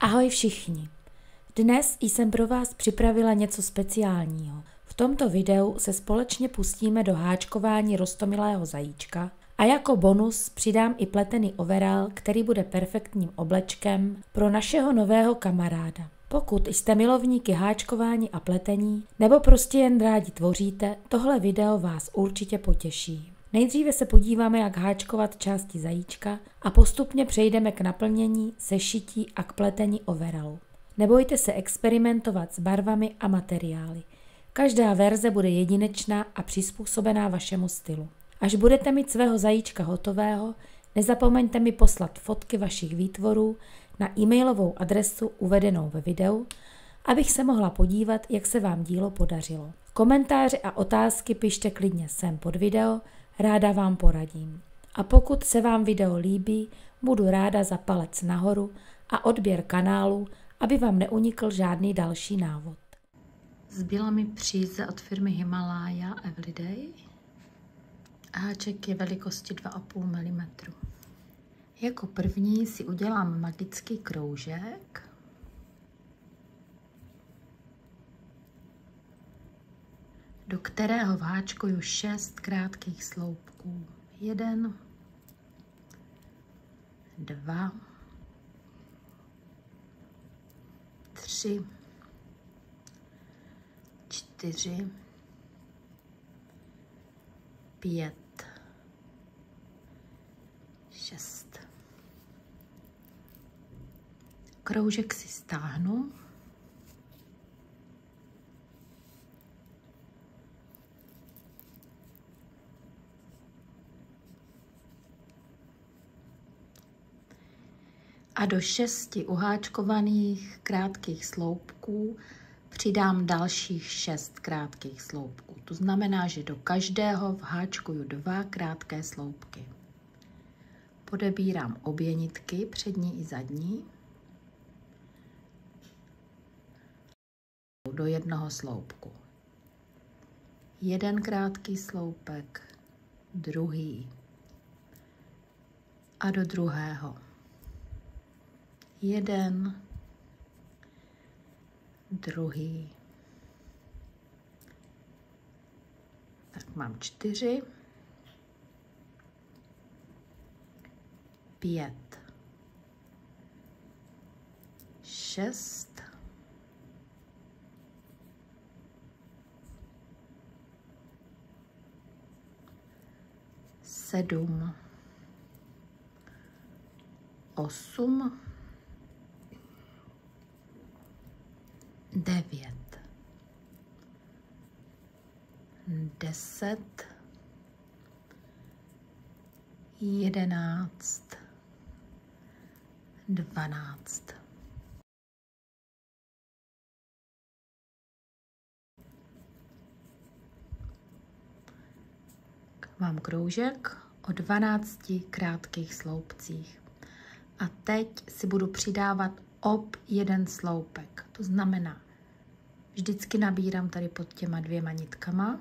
Ahoj všichni. Dnes jsem pro vás připravila něco speciálního. V tomto videu se společně pustíme do háčkování roztomilého zajíčka a jako bonus přidám i pletený overall, který bude perfektním oblečkem pro našeho nového kamaráda. Pokud jste milovníky háčkování a pletení, nebo prostě jen rádi tvoříte, tohle video vás určitě potěší. Nejdříve se podíváme, jak háčkovat části zajíčka a postupně přejdeme k naplnění, sešití a k pletení overallu. Nebojte se experimentovat s barvami a materiály. Každá verze bude jedinečná a přizpůsobená vašemu stylu. Až budete mít svého zajíčka hotového, nezapomeňte mi poslat fotky vašich výtvorů na e-mailovou adresu uvedenou ve videu, abych se mohla podívat, jak se vám dílo podařilo. Komentáře a otázky pište klidně sem pod video, ráda vám poradím. A pokud se vám video líbí, budu ráda za palec nahoru a odběr kanálu, aby vám neunikl žádný další návod. Zbyla mi příze od firmy Himalaya Everyday. Háček je velikosti 2,5 mm. Jako první si udělám magický kroužek. Do kterého vháčkuju 6 krátkých sloupků. 1, 2, 3, 4, 5, 6. Kroužek si stáhnu. A do 6 uháčkovaných krátkých sloupků přidám dalších 6 krátkých sloupků. To znamená, že do každého vháčkuju 2 krátké sloupky. Podebírám obě nitky, přední i zadní, do jednoho sloupku. Jeden krátký sloupek, druhý a do druhého. Jeden, druhý. Tak mám 4, 5, 6, 7, 8, 9, 10, 11, 12. Mám kroužek o 12 krátkých sloupcích. A teď si budu přidávat jeden sloupek. To znamená, vždycky nabírám tady pod těma 2 nitkama.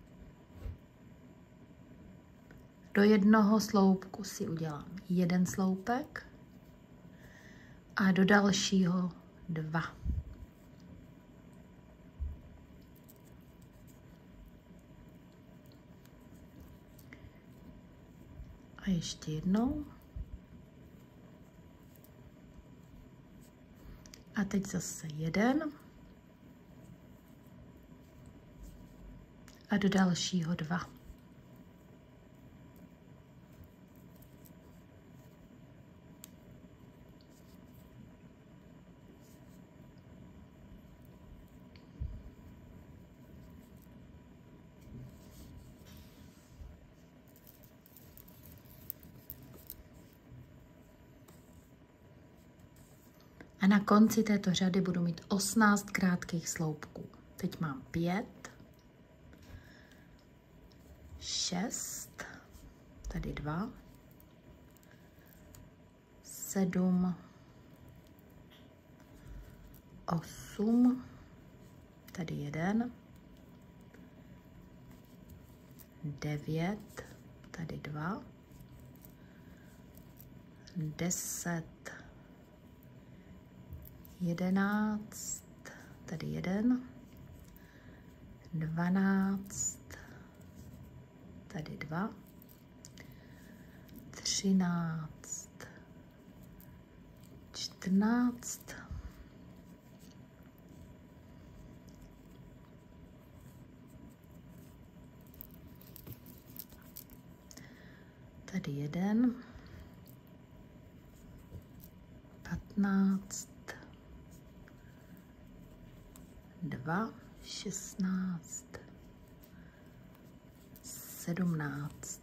Do jednoho sloupku si udělám 1 sloupek a do dalšího 2. A ještě jednou. A teď zase 1 a do dalšího 2. A na konci této řady budu mít 18 krátkých sloupků. Teď mám 5, 6, tady 2, 7, 8, tady 1, 9, tady 2, 10, 11, tady 1, 12, tady 2, 13, 14, tady 1, 15, 2, 16, 17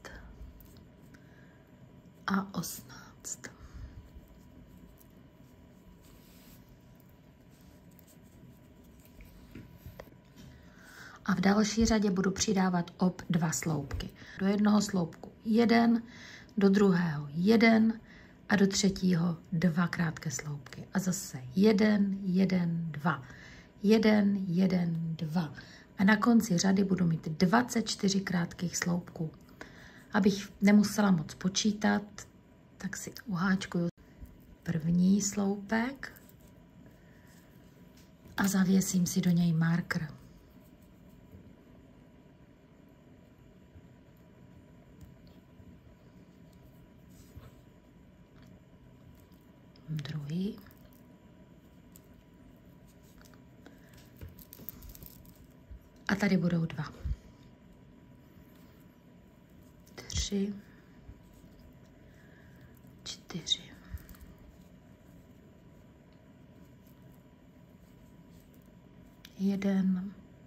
a 18. A v další řadě budu přidávat ob 2 sloupky. Do jednoho sloupku 1, do druhého 1 a do třetího 2 krátké sloupky. A zase 1, 1, 2. 1, 1, 2. A na konci řady budu mít 24 krátkých sloupků. Abych nemusela moc počítat, tak si uháčkuju první sloupek a zavěsím si do něj marker. Druhý. A tady budou 2. 3, 4. 1,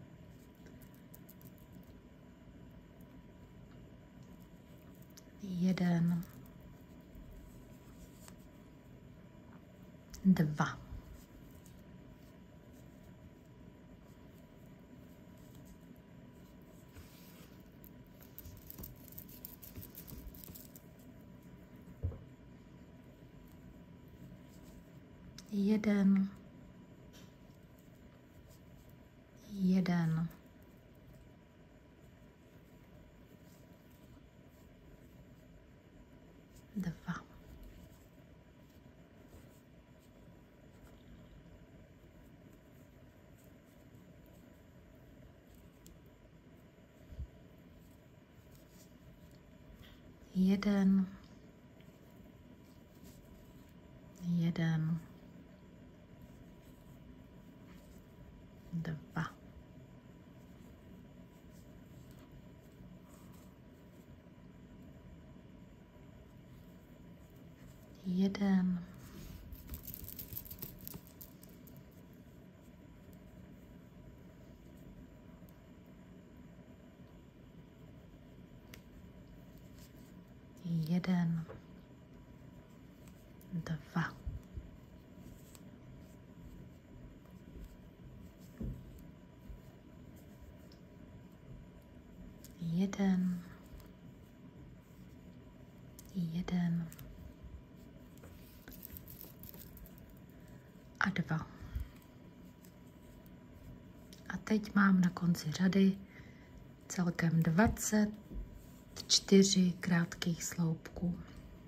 1, 2. Jeden, 2. Jeden, 2. Jeden, 1, 2. 1, 1 a 2. A teď mám na konci řady celkem 24 krátkých sloupků.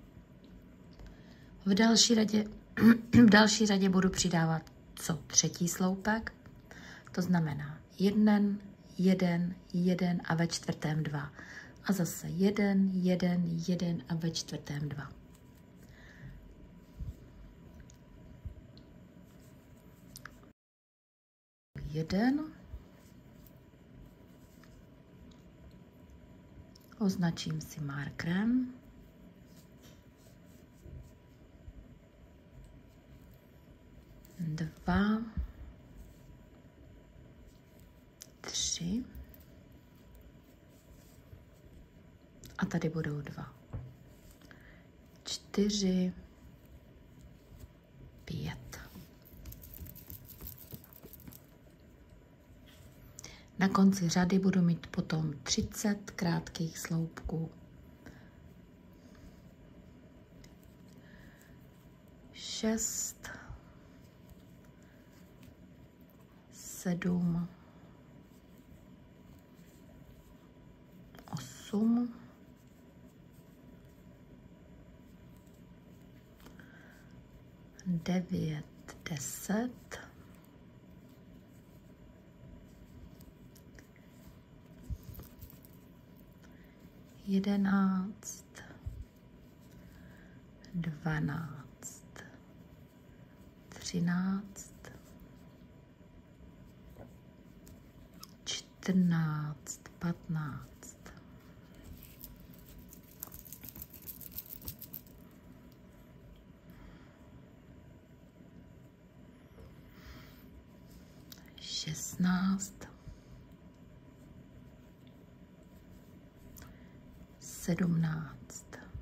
V další řadě budu přidávat co třetí sloupek, to znamená 1, 1, 1 a ve čtvrtém 2. A zase 1, 1, 1 a ve čtvrtém 2. Jeden. Označím si markerem. 2, 3 a tady budou 2, 4, 5. Na konci řady budu mít potom 30 krátkých sloupků. 6, 7, 8, 9, 10, 11, 12, 13, 14, 15, 16, 17,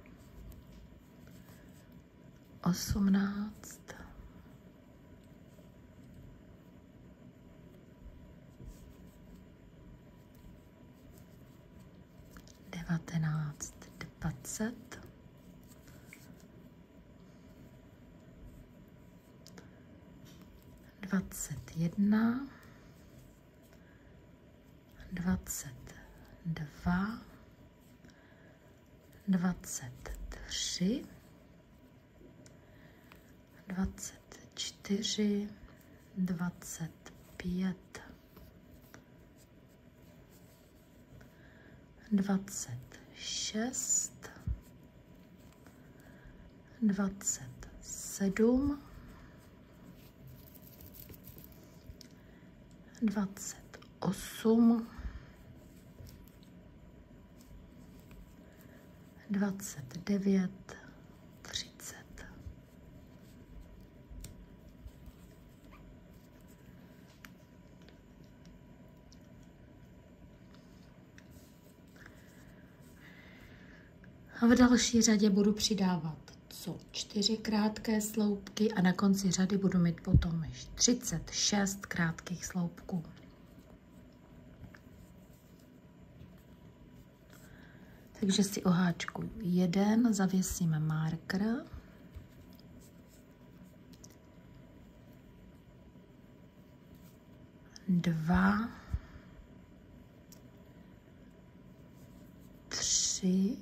18, 19, 20, 21, 22, 23, 24, 25, 26, 27, 28, 29, 30. A v další řadě budu přidávat co 4 krátké sloupky a na konci řady budu mít potom již 36 krátkých sloupků. Takže si oháčkuju 1, zavěsíme marker. Dva, 3,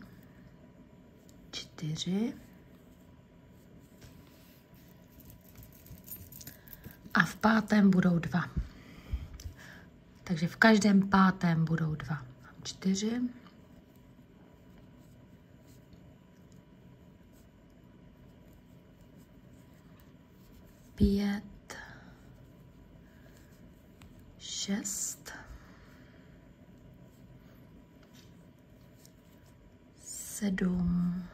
4 a v pátém budou 2. Takže v každém pátém budou 2. 4, 5, 6, 7,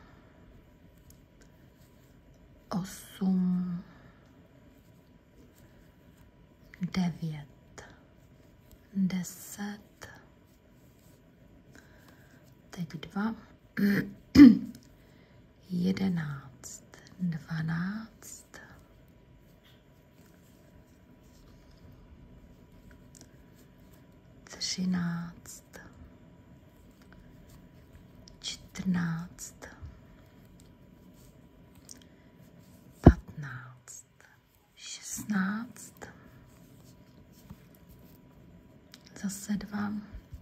8, 9, 10, teď 2, 11, 12, 13, 14, 15, 16, zase 2,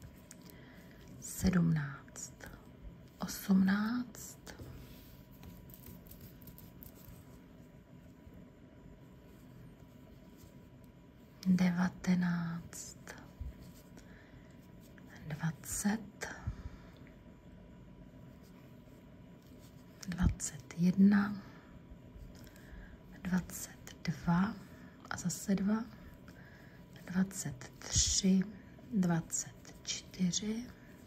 17, 18, 19, 20, 21, 22 a zase 2, 23, 24,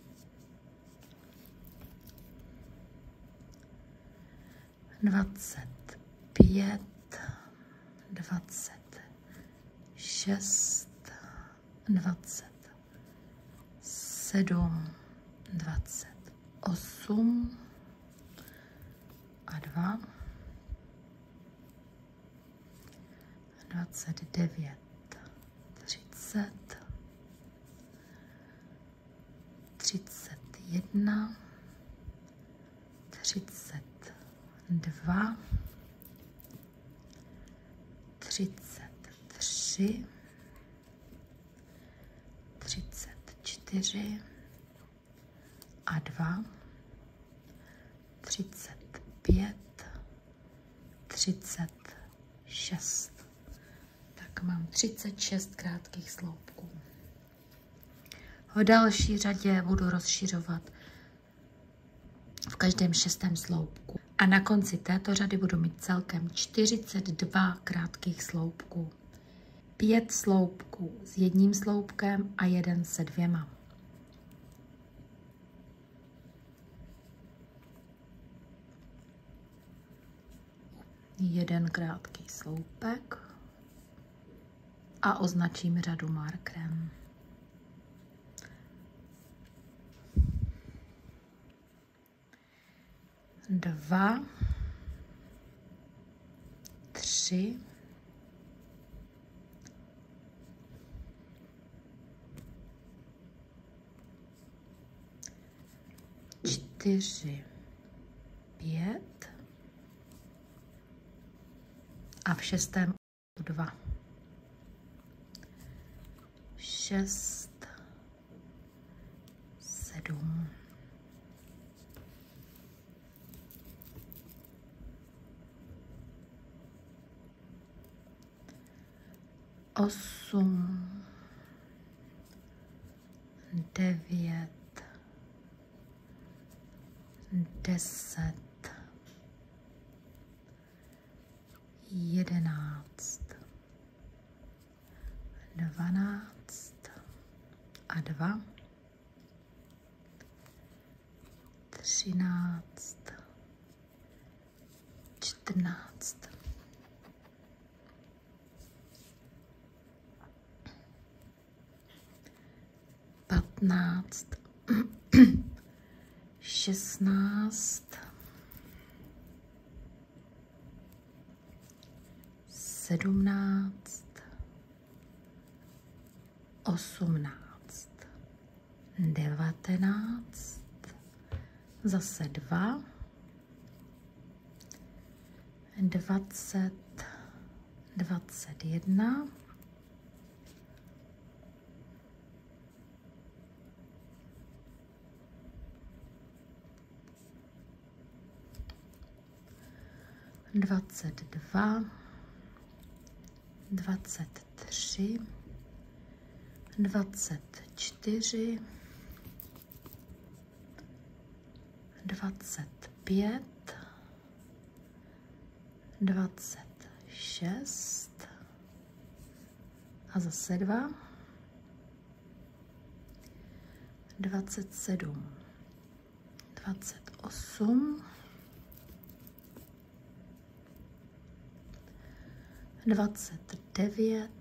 25, 26, 27, 28 a 2, 29, 30, 31, 32, 33, 34 a 2, 35, 36. tak mám 36 krátkých sloupků. V další řadě budu rozšiřovat v každém 6. sloupku. A na konci této řady budu mít celkem 42 krátkých sloupků. 5 sloupků s jedním sloupkem a 1 se 2. Jeden krátký sloupek a označím řadu markerem. Dva, 3, 4, 5 a v 6. 2. 6, 7. 8, 9, 10, 11, 12 a 2, 13, 14. 15, 16, 17, 18, 19, zase 2, 20, 21, 22, 23, 24, 25, 26 a zase 2, 27, 28, 29,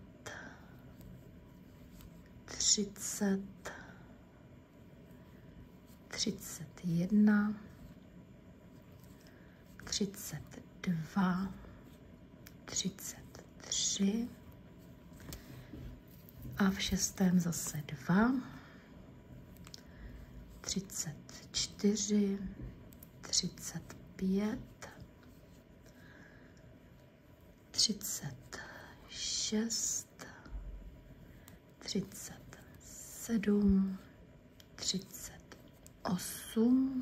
30, 31, 32, 33 a v 6. zase 2, 34, 35, 36, 37, 38,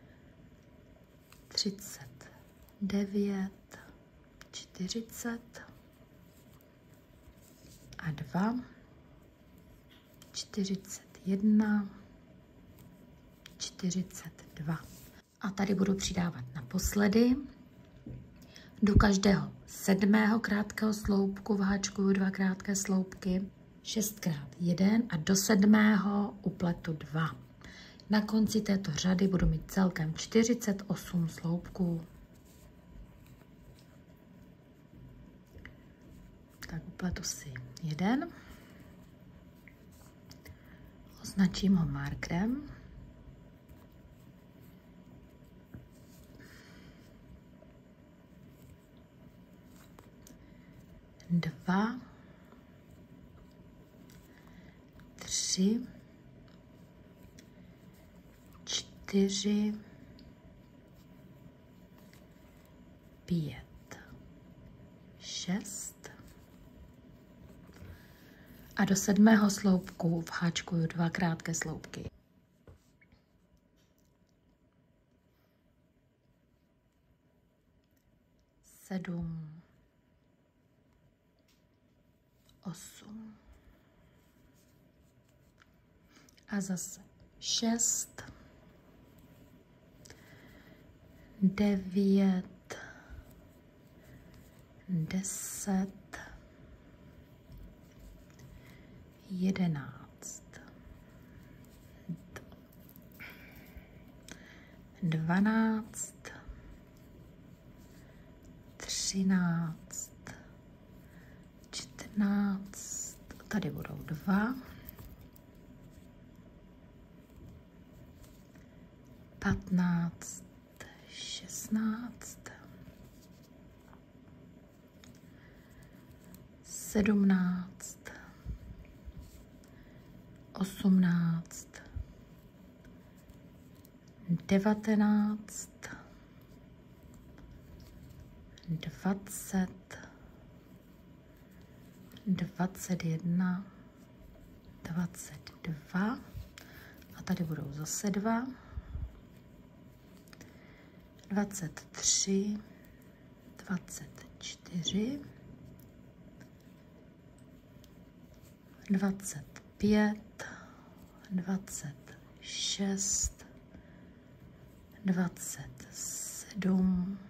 39, 40 a 2, 41, 42. A tady budu přidávat naposledy. Do každého 7. krátkého sloupku vháčkuju 2 krátké sloupky, 6x1 a do 7. upletu 2. Na konci této řady budu mít celkem 48 sloupků. Tak upletu si 1. Označím ho markerem. Dva, 3, 4, 5, 6 a do 7. sloupku vháčkuju 2 krátké sloupky. Sedm, 8 a zase 6, 9, 10, 11, 12, 13, 14, tady budou 2, 15, 16, 17, 18, 19, 20, 21, 22 a tady budou zase 2, 23, 24, 25, 26, 27,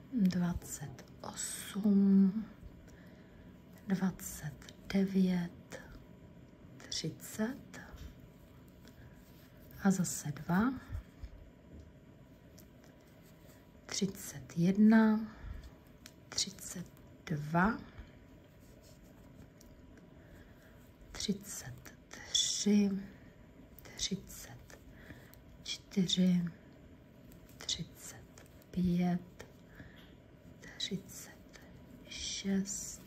28, 29, 30 a zase 2, 31, 32, 33, 34, 35, 36,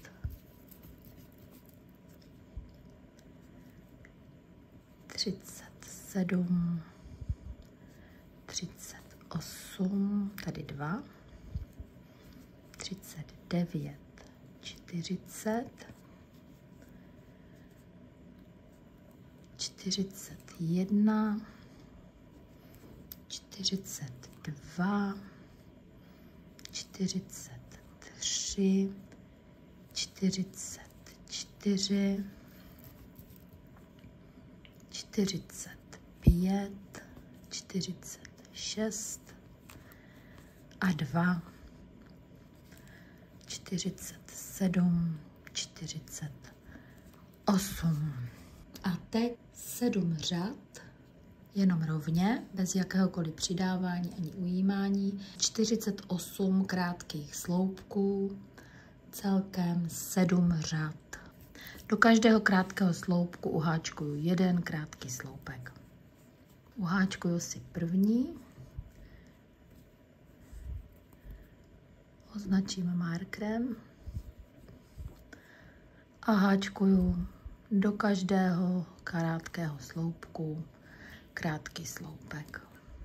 37, 38, tady 2, 39, 40, 41, 42, 43, 44, 45, 46 a 2, 47, 48. A teď 7 řad, jenom rovně, bez jakéhokoliv přidávání ani ujímání, 48 krátkých sloupků, celkem 7 řad. Do každého krátkého sloupku uháčkuju jeden krátký sloupek. Uháčkuju si první, označím markerem a háčkuju do každého krátkého sloupku krátký sloupek.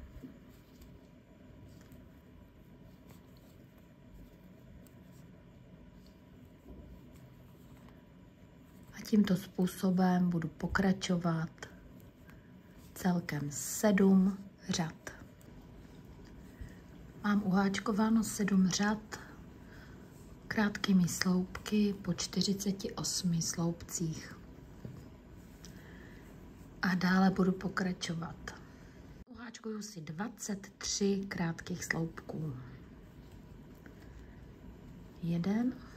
A tímto způsobem budu pokračovat celkem 7 řad. Mám uháčkováno 7 řad krátkými sloupky po 48 sloupcích. A dále budu pokračovat. Uháčkuju si 23 krátkých sloupků. 1,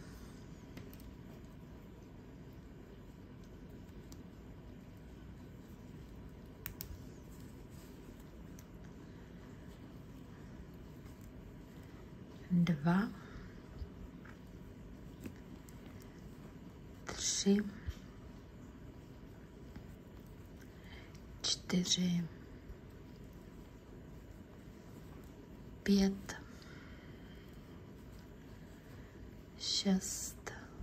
2, 3, 4, 5, 6,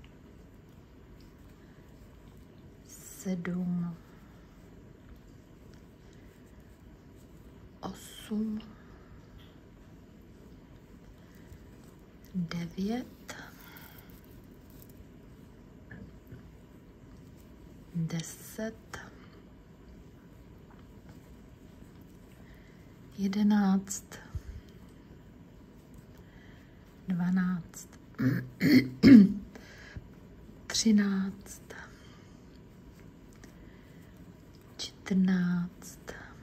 7, 8, 9, 10, 11, 12, 13, 14,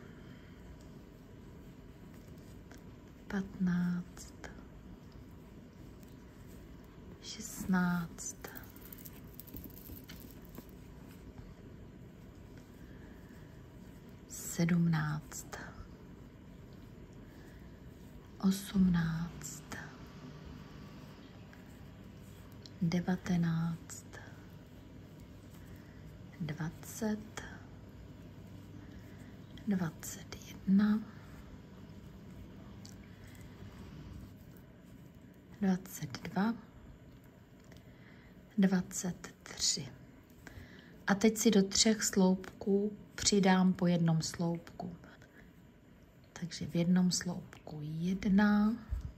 15, 16, 17, 18, 19, 20, 21, 22, 23. A teď si do 3 sloupků přidám po jednom sloupku. Takže v jednom sloupku 1,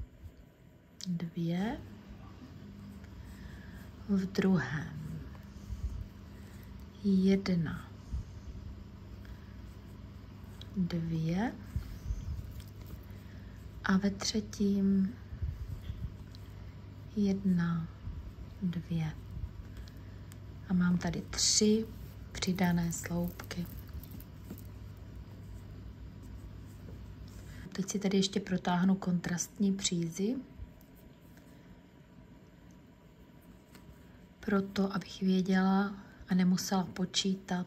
2, v druhém 1, 2 a ve třetím 1, 2. A mám tady 3 přidané sloupky. Teď si tady ještě protáhnu kontrastní přízy, proto abych věděla a nemusela počítat,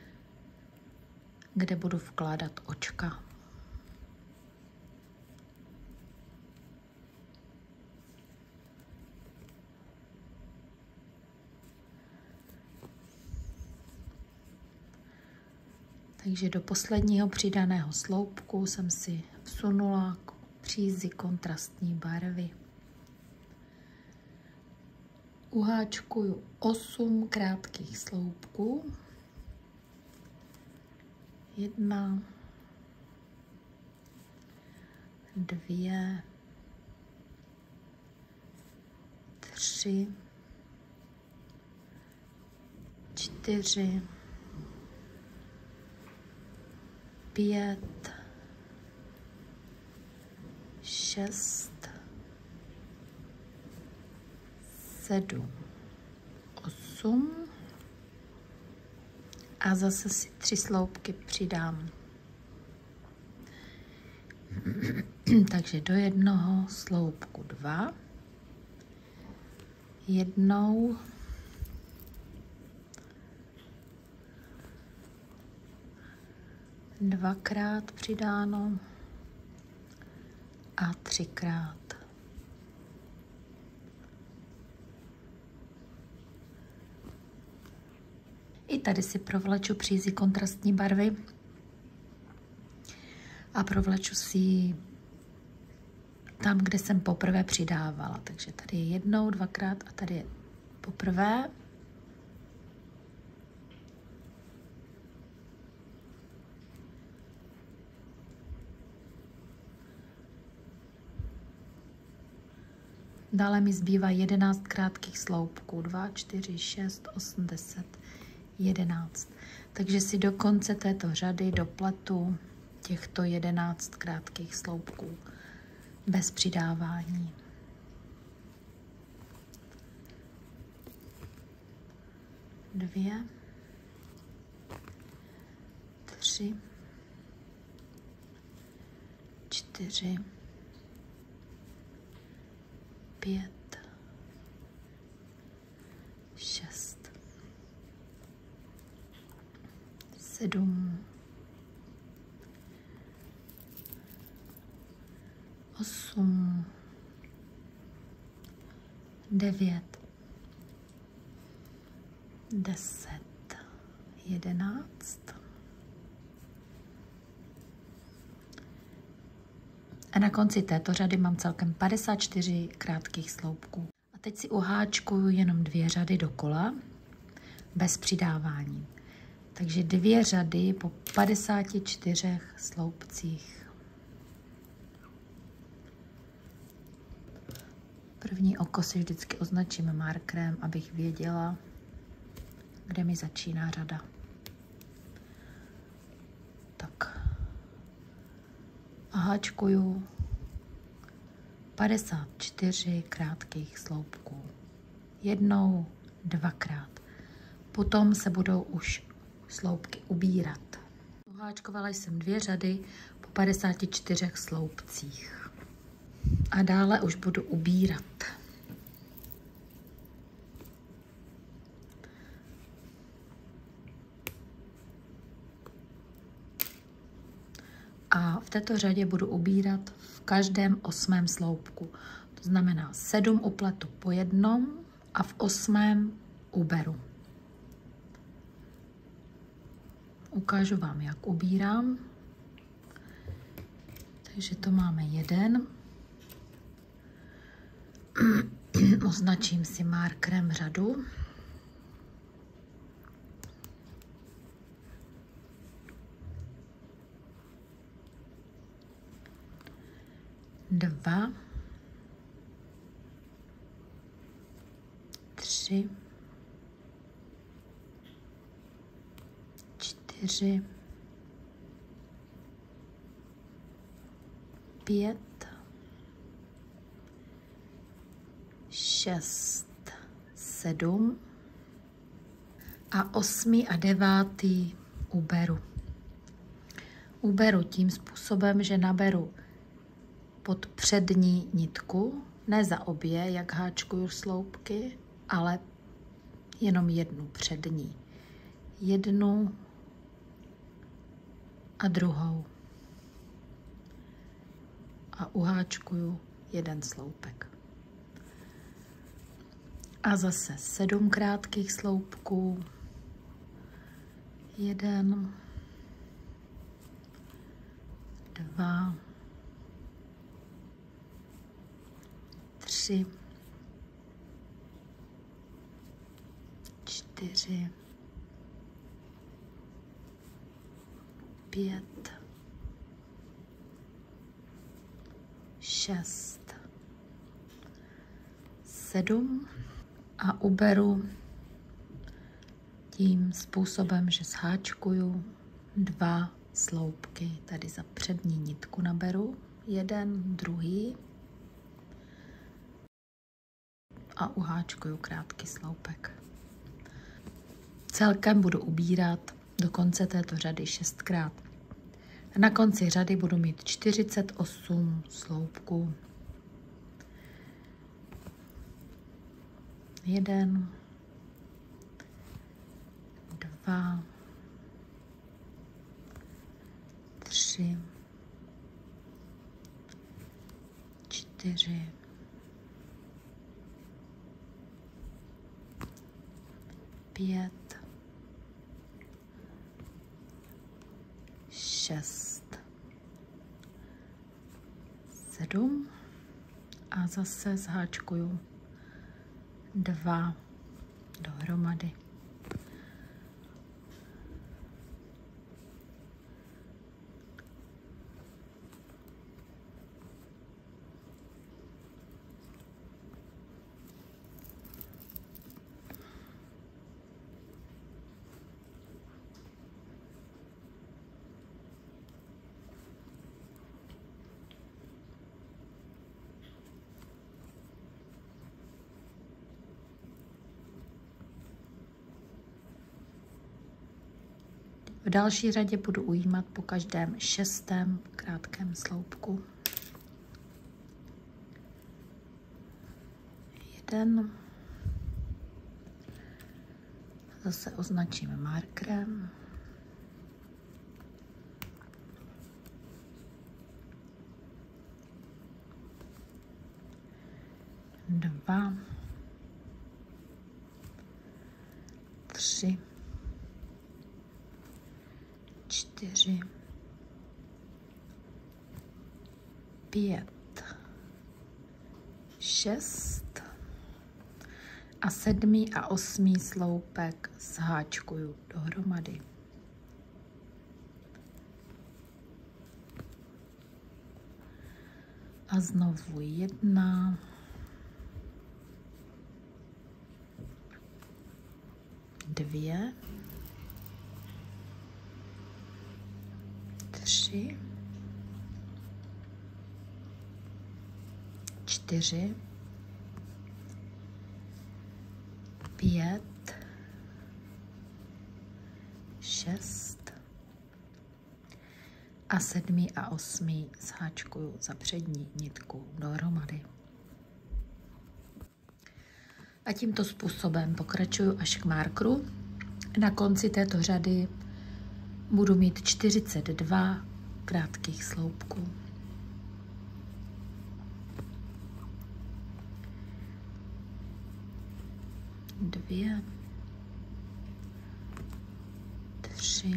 kde budu vkládat očka. Takže do posledního přidaného sloupku jsem si vsunula přízy kontrastní barvy. Uháčkuju 8 krátkých sloupků. 1, 2, 3, 4, 5, 6, 7, 8 a zase si 3 sloupky přidám. Takže do jednoho sloupku 2, jednou, dvakrát přidáno a 3krát. I tady si provleču přízy kontrastní barvy a provleču si tam, kde jsem poprvé přidávala. Takže tady je jednou, dvakrát a tady je poprvé. Dále mi zbývá 11 krátkých sloupků. 2, 4, 6, 8, 10, 11. Takže si do konce této řady dopletu těchto 11 krátkých sloupků bez přidávání. Dvě, 3, 4, 5, 6, 7, 8, 9, 10, 11. A na konci této řady mám celkem 54 krátkých sloupků. A teď si uháčkuju jenom 2 řady dokola, bez přidávání. Takže 2 řady po 54 sloupcích. První oko si vždycky označím markerem, abych věděla, kde mi začíná řada. Tak. A háčkuju 54 krátkých sloupků. Jednou, dvakrát. Potom se budou už sloupky ubírat. Uháčkovala jsem 2 řady po 54 sloupcích. A dále už budu ubírat. A v této řadě budu ubírat v každém 8. sloupku. To znamená 7 upletu po jednom a v 8. uberu. Ukážu vám, jak ubírám. Takže to máme 1. Označím si markerem řadu. 2, 3, 4, 5, 6, 7 a 8. a 9. uberu. Uberu tím způsobem, že naberu pod přední nitku, ne za obě, jak háčkuju sloupky, ale jenom jednu přední. Jednu a druhou. A uháčkuju 1 sloupek. A zase 7 krátkých sloupků. 1, 2, 3, 4, 5, 6, 7 a uberu tím způsobem, že sháčkuju 2 sloupky. Tady za přední nitku naberu 1, druhý a uháčkuju krátký sloupek. Celkem budu ubírat do konce této řady 6krát. Na konci řady budu mít 48 sloupků. 1, 2, 3, 4, 5, 6, 7 a zase zháčkuju 2 dohromady. V další řadě budu ujímat po každém 6. krátkém sloupku. 1. Zase označíme markerem. 2, 3, 4, 5, 6 a 7. a 8. sloupek zháčkuju dohromady. A znovu 1, 2, 3, 4, 5, 6, a 7. a 8. zháčkuju za přední nitku dohromady. A tímto způsobem pokračuju až k markru. Na konci této řady budu mít 42 krátkých sloupků. Dvě, 3,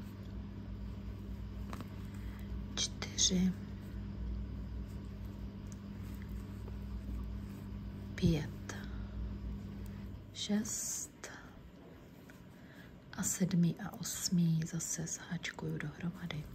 4, 5, 6 a 7. a 8. zase zháčkuju dohromady.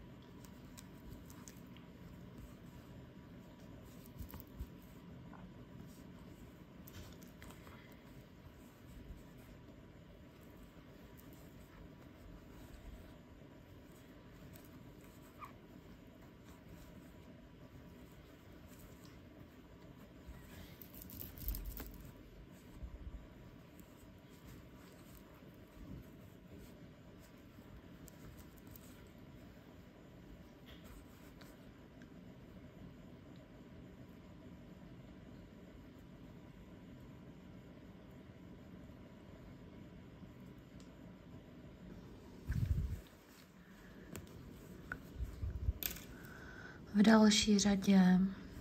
V další řadě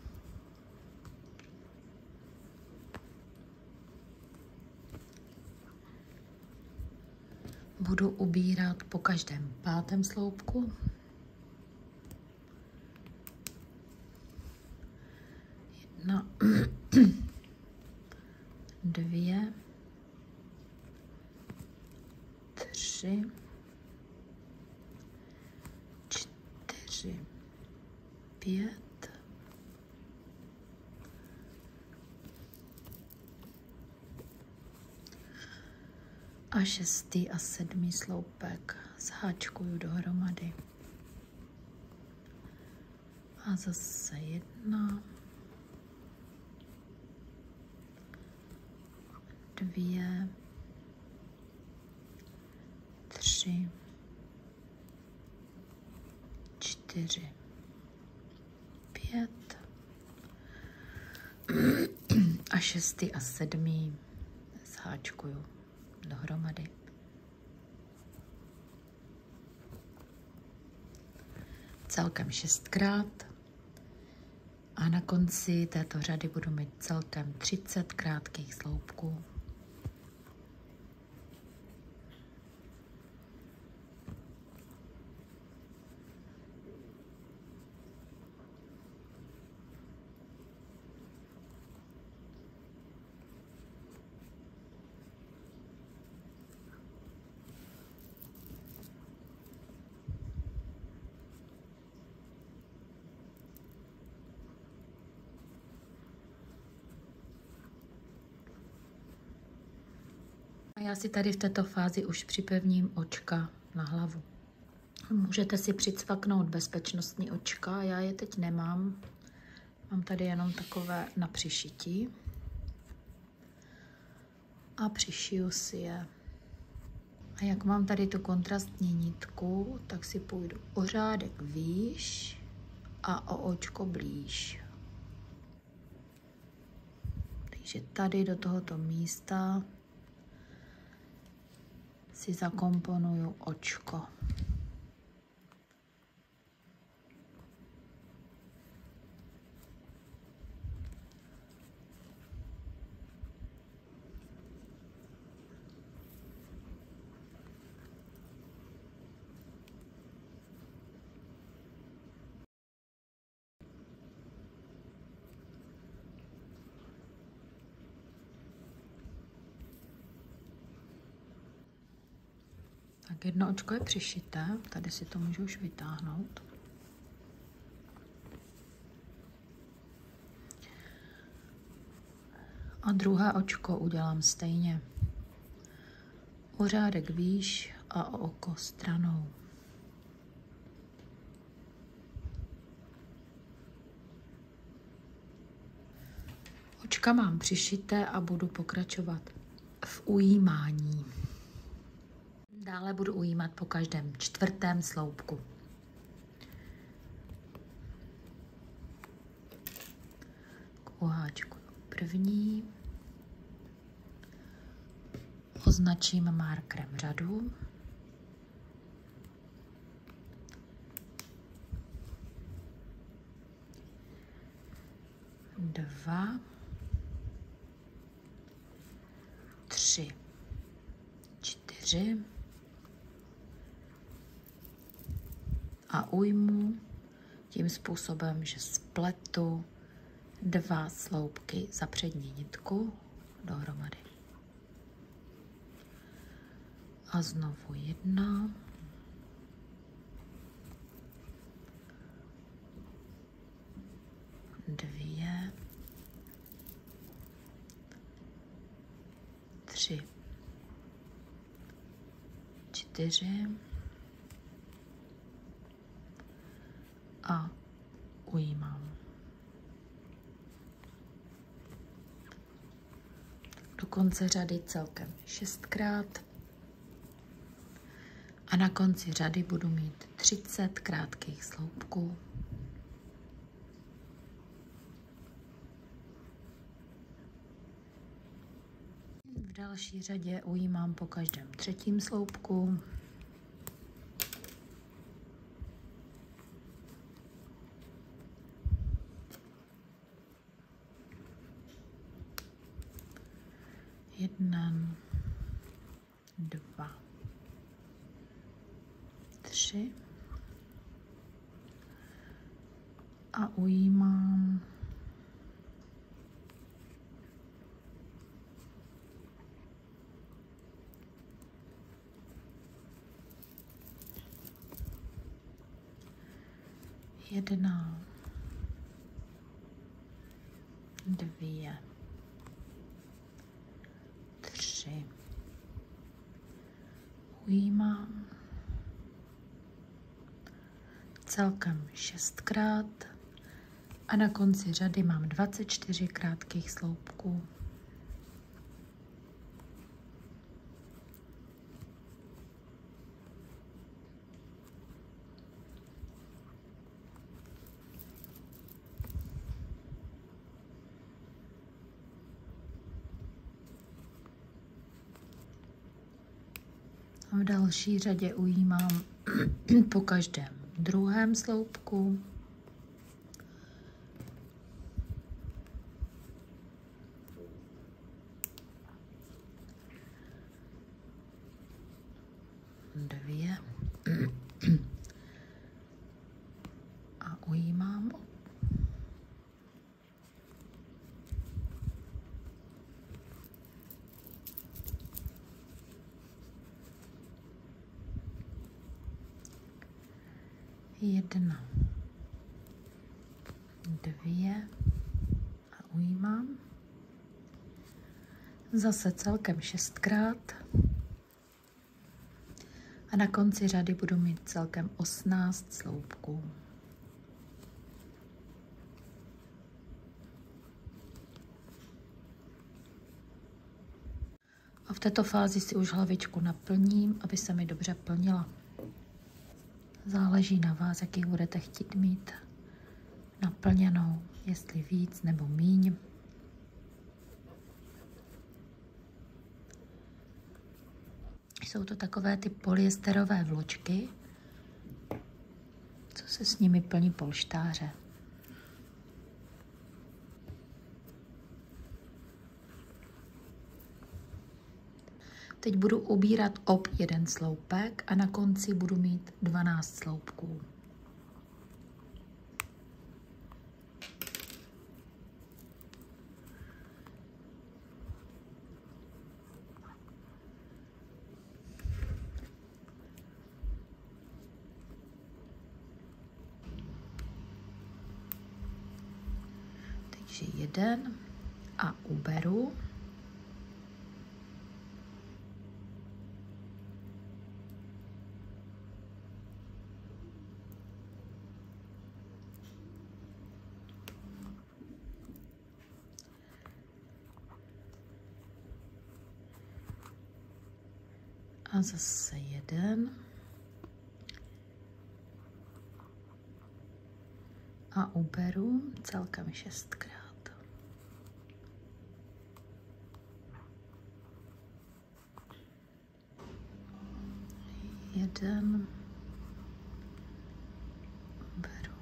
budu ubírat po každém 5. sloupku. 1, 2, 3, 4, 5, 6. a 7. sloupek zháčkuju dohromady. A zase 1, 2, 3, 4, 5 a 6. a 7. zháčkuju dohromady. Celkem 6krát a na konci této řady budu mít celkem 30 krátkých sloupků. Já si tady v této fázi už připevním očka na hlavu. Můžete si přicvaknout bezpečnostní očka, já je teď nemám. Mám tady jenom takové na přišití. A přišiju si je. A jak mám tady tu kontrastní nitku, tak si půjdu o řádek výš a o očko blíž. Takže tady do tohoto místa si zakomponuju očko. Tak jedno očko je přišité, tady si to můžu už vytáhnout. A druhé očko udělám stejně. O řádek výš a o oko stranou. Očka mám přišité a budu pokračovat v ujímání. Dále budu ujímat po každém 4. sloupku. Uháčkuju první, označím markerem řadu, dva, 3, 4 a ujmu tím způsobem, že spletu 2 sloupky za přední nitku dohromady. A znovu 1, 2, 3, 4 a ujímám. Do konce řady celkem 6krát a na konci řady budu mít 30 krátkých sloupků. V další řadě ujímám po každém třetím sloupku. Jeden, 2, 3 a ujímám. Jedna, 2, 3. Ujímám. Celkem 6krát a na konci řady mám 24 krátkých sloupků. V další řadě ujímám po každém druhém sloupku. Dvě. A ujímám. Jedna, 2 a ujímám. Zase celkem 6krát. A na konci řady budu mít celkem 18 sloupků. A v této fázi si už hlavičku naplním, aby se mi dobře plnila. Záleží na vás, jaký budete chtít mít naplněnou, jestli víc nebo míň. Jsou to takové ty polyesterové vločky, co se s nimi plní polštáře. Teď budu ubírat ob jeden sloupek a na konci budu mít 12 sloupků. Takže jeden a uberu. A zase jeden. A uberu celkem 6krát. jeden. Beru.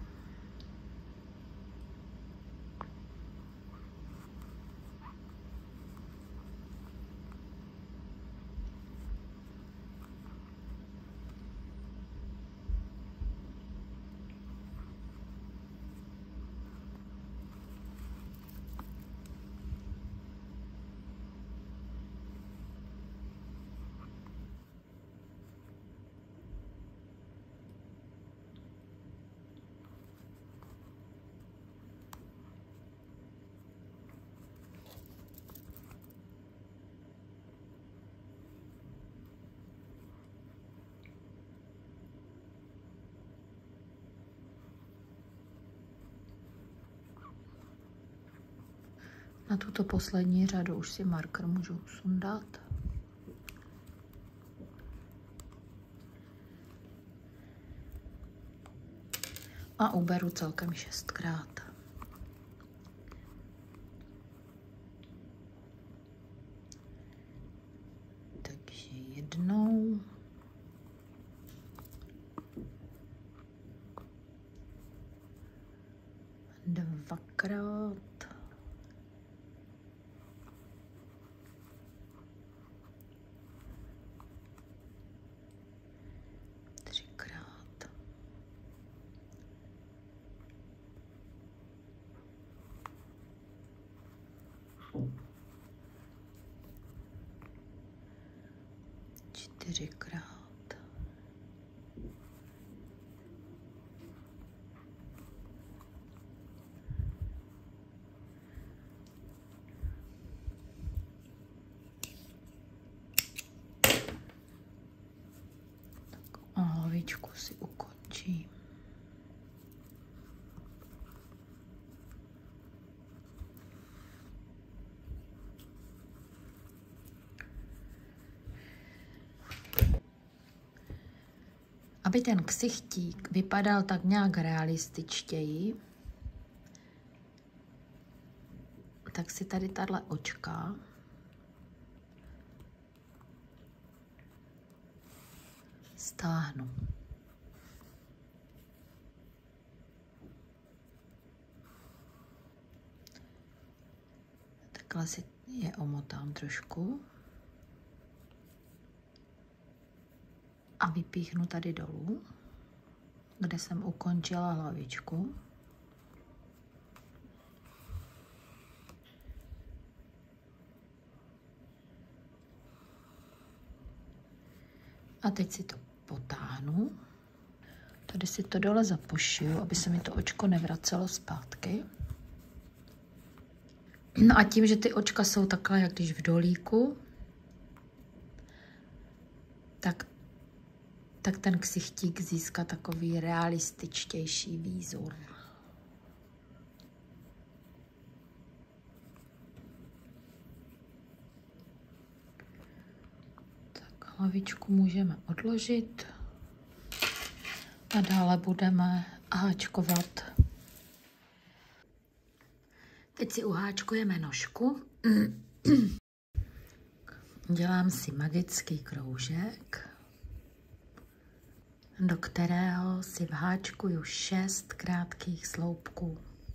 Na tuto poslední řadu už si marker můžu sundat. A uberu celkem 6krát. Takže jednou. Dvakrát. Třikrát. Čtyřikrát. A hlavičku si ukončím. Aby ten ksichtík vypadal tak nějak realističtěji, tak si tady tahle očka stáhnu. Takhle si je omotám trošku a vypíchnu tady dolů, kde jsem ukončila hlavičku. A teď si to potáhnu. Tady si to dole zapošiju, aby se mi to očko nevracelo zpátky. No a tím, že ty očka jsou takhle, jak když v dolíku, tak ten ksichtík získá takový realističtější výzor. Tak hlavičku můžeme odložit a dále budeme háčkovat. Teď si uháčkujeme nožku. Dělám si magický kroužek, do kterého si vháčkuju 6 krátkých sloupků.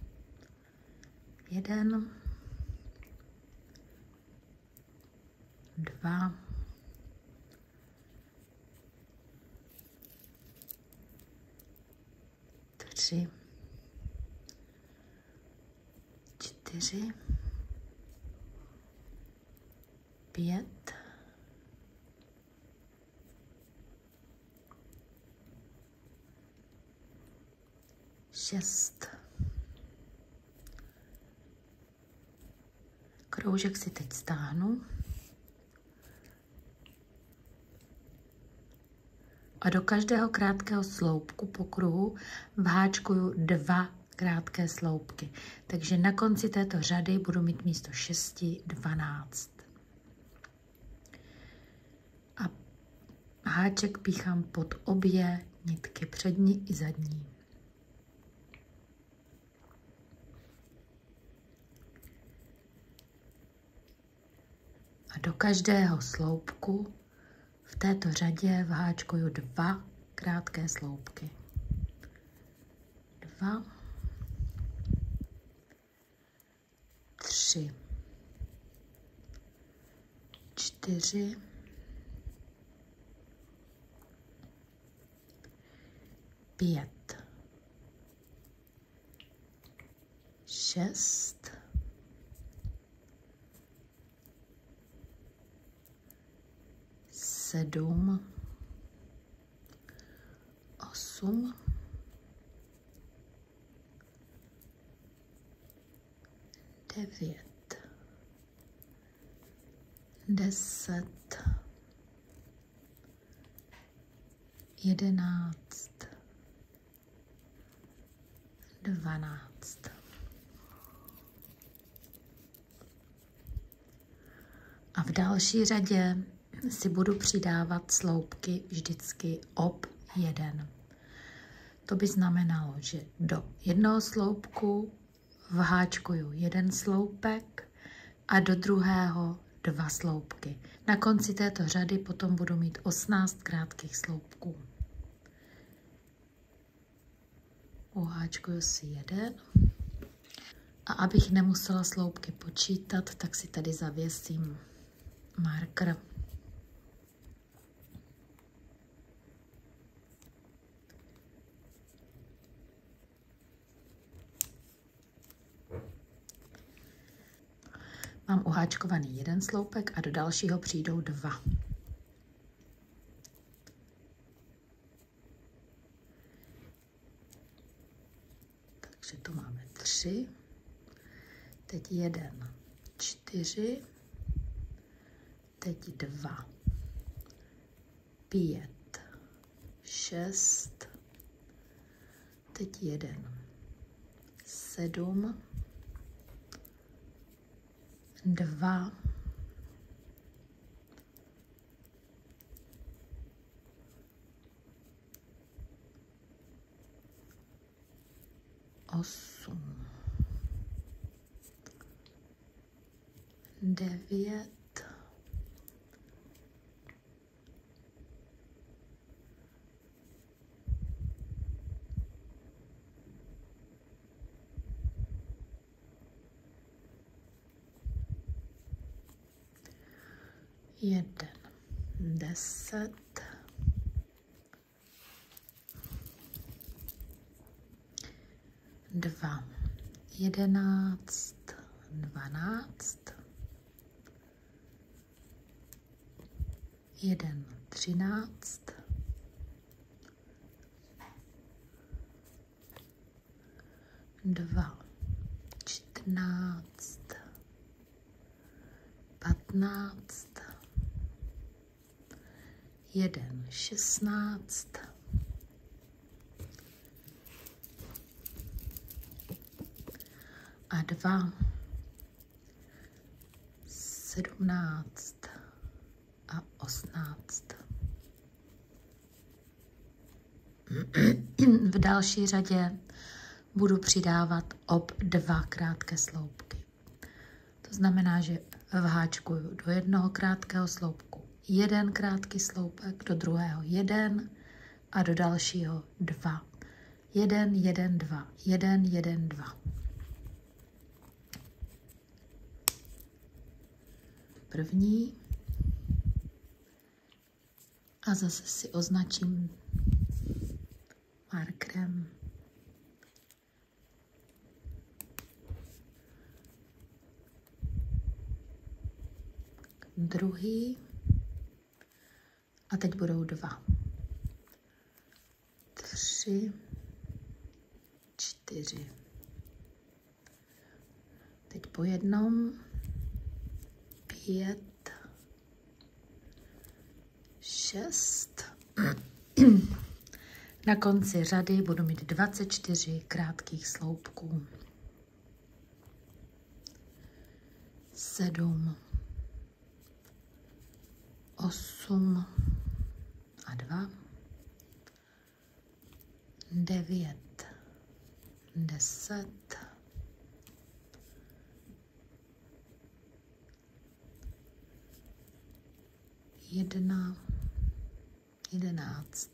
1, 2, 3, 4, 5, 6. Kroužek si teď stáhnu a do každého krátkého sloupku po kruhu vháčkuju 2 krátké sloupky. Takže na konci této řady budu mít místo 6 12. A háček píchám pod obě nitky, přední i zadní. A do každého sloupku V této řadě vháčkuju 2 krátké sloupky. 2, 3, 4, 5, 6, 7, 8, 9, 10, 11, 12. A v další řadě si budu přidávat sloupky vždycky ob 1. To by znamenalo, že do jednoho sloupku vháčkuju 1 sloupek a do druhého 2 sloupky. Na konci této řady potom budu mít 18 krátkých sloupků. Uháčkuju si 1. A abych nemusela sloupky počítat, tak si tady zavěsím marker. Mám uháčkovaný 1 sloupek a do dalšího přijdou 2. Takže tu máme 3. Teď 1, 4. Teď 2, 5, 6. Teď 1, 7. 2, 8, 9, 1, 10, 2, 11, 12, 1, 13, 2, 14, 15, 1, 16, a 2, 17 a 18. V další řadě budu přidávat ob 2 krátké sloupky. To znamená, že vháčkuju do jednoho krátkého sloupku 1 krátký sloupek, do druhého 1 a do dalšího 2. 1, 1, 2, 1, 1, 2. První. A zase si označím markerem. Druhý. A teď budou 2. 3, 4. Teď po jednom. 5, 6. Na konci řady budu mít 24 krátkých sloupků. 7, 8 a 2, 9, 10, 1, 11,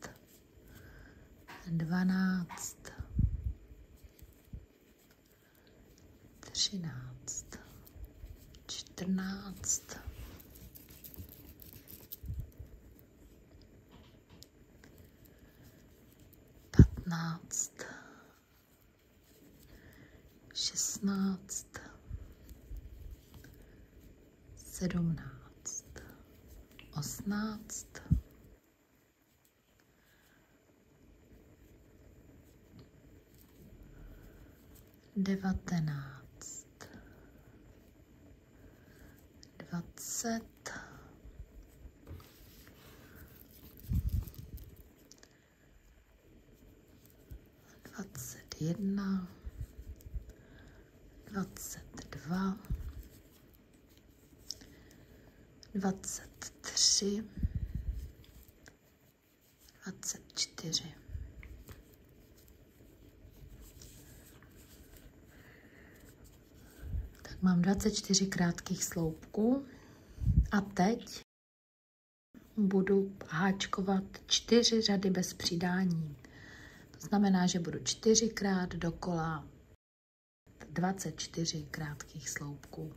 12, 13, 14, 15, 16, 17, 18, 19, 20, 21, 22, 23, 24. Tak mám 24 krátkých sloupků a teď budu háčkovat 4 řady bez přidání. To znamená, že budu 4krát dokola 24 krátkých sloupků.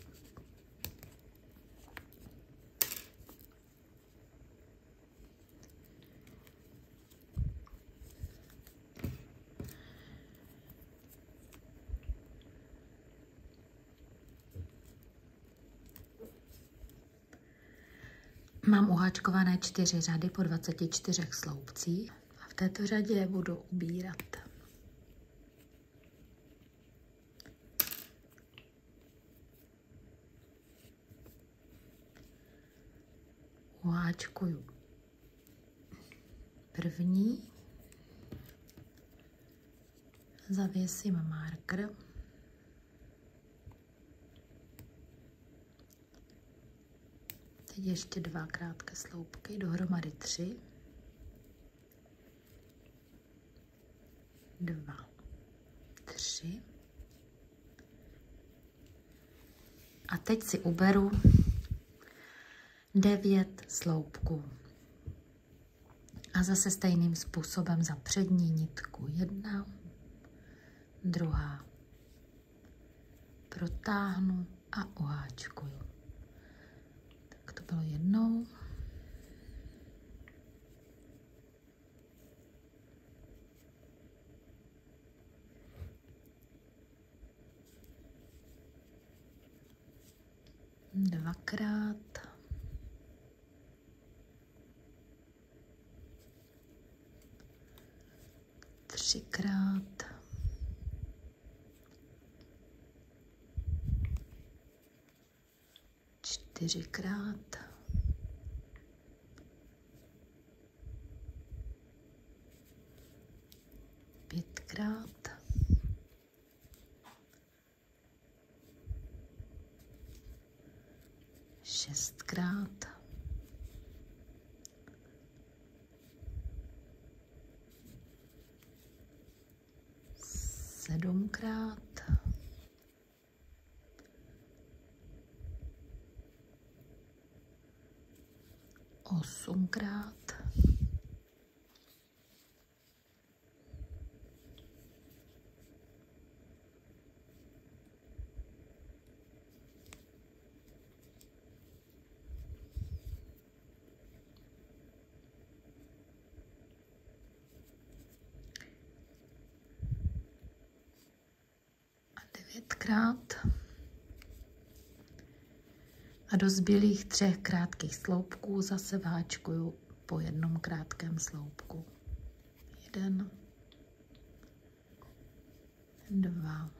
Mám uháčkované 4 řady po 24 sloupcích a v této řadě budu ubírat. Uháčkuju první, zavěsím marker, teď ještě 2 krátké sloupky, dohromady 3, 2, 3 a teď si uberu 9 sloupků. A zase stejným způsobem za přední nitku 1, druhá. Protáhnu a uháčkuju. Tak to bylo jednou. Dvakrát. Třikrát. Čtyřikrát. Pětkrát. Šestkrát. Sedmkrát. Osmkrát. A 9krát. A do zbylých 3 krátkých sloupků zase vháčkuju po jednom krátkém sloupku. 1, 2,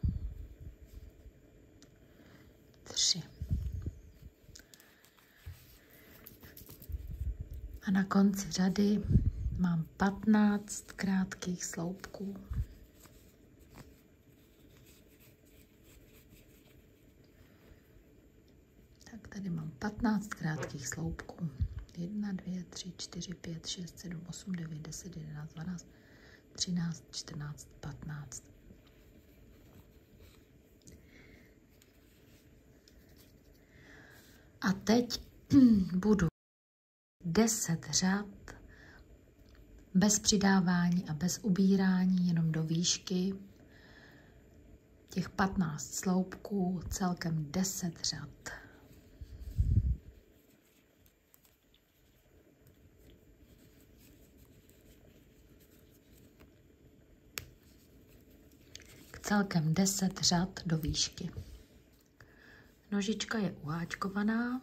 3. A na konci řady mám 15 krátkých sloupků. Tak tady mám 15 krátkých sloupků. 1, 2, 3, 4, 5, 6, 7, 8, 9, 10, 11, 12, 13, 14, 15. A teď budu 10 řad bez přidávání a bez ubírání, jenom do výšky. Těch 15 sloupků, celkem 10 řad. Celkem 10 řad do výšky. Nožička je uháčkovaná.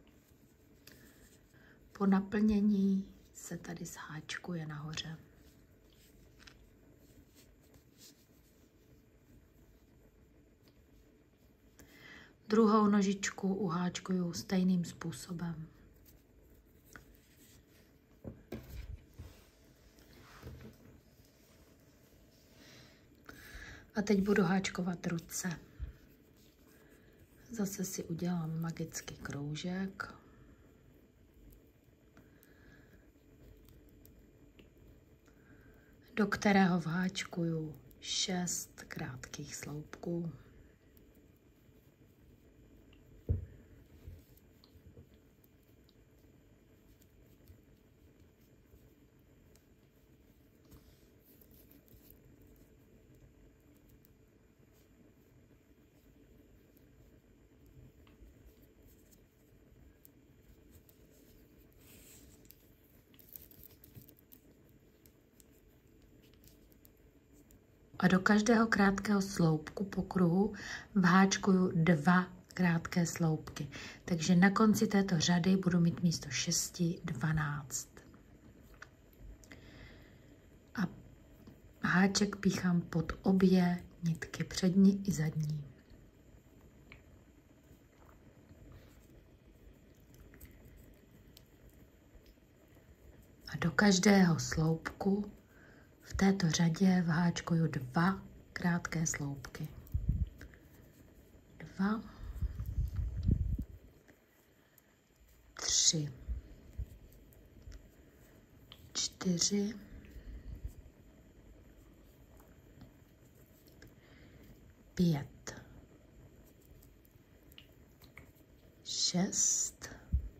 Po naplnění se tady zháčkuje nahoře. Druhou nožičku uháčkuju stejným způsobem. A teď budu háčkovat ruce. Zase si udělám magický kroužek. Do kterého vháčkuju 6 krátkých sloupků. A do každého krátkého sloupku po kruhu vháčkuju 2 krátké sloupky. Takže na konci této řady budu mít místo 6 12. A háček píchám pod obě nitky, přední i zadní. A do každého sloupku v této řadě vháčkuju 2 krátké sloupky. 2, 3, 4, 5, 6,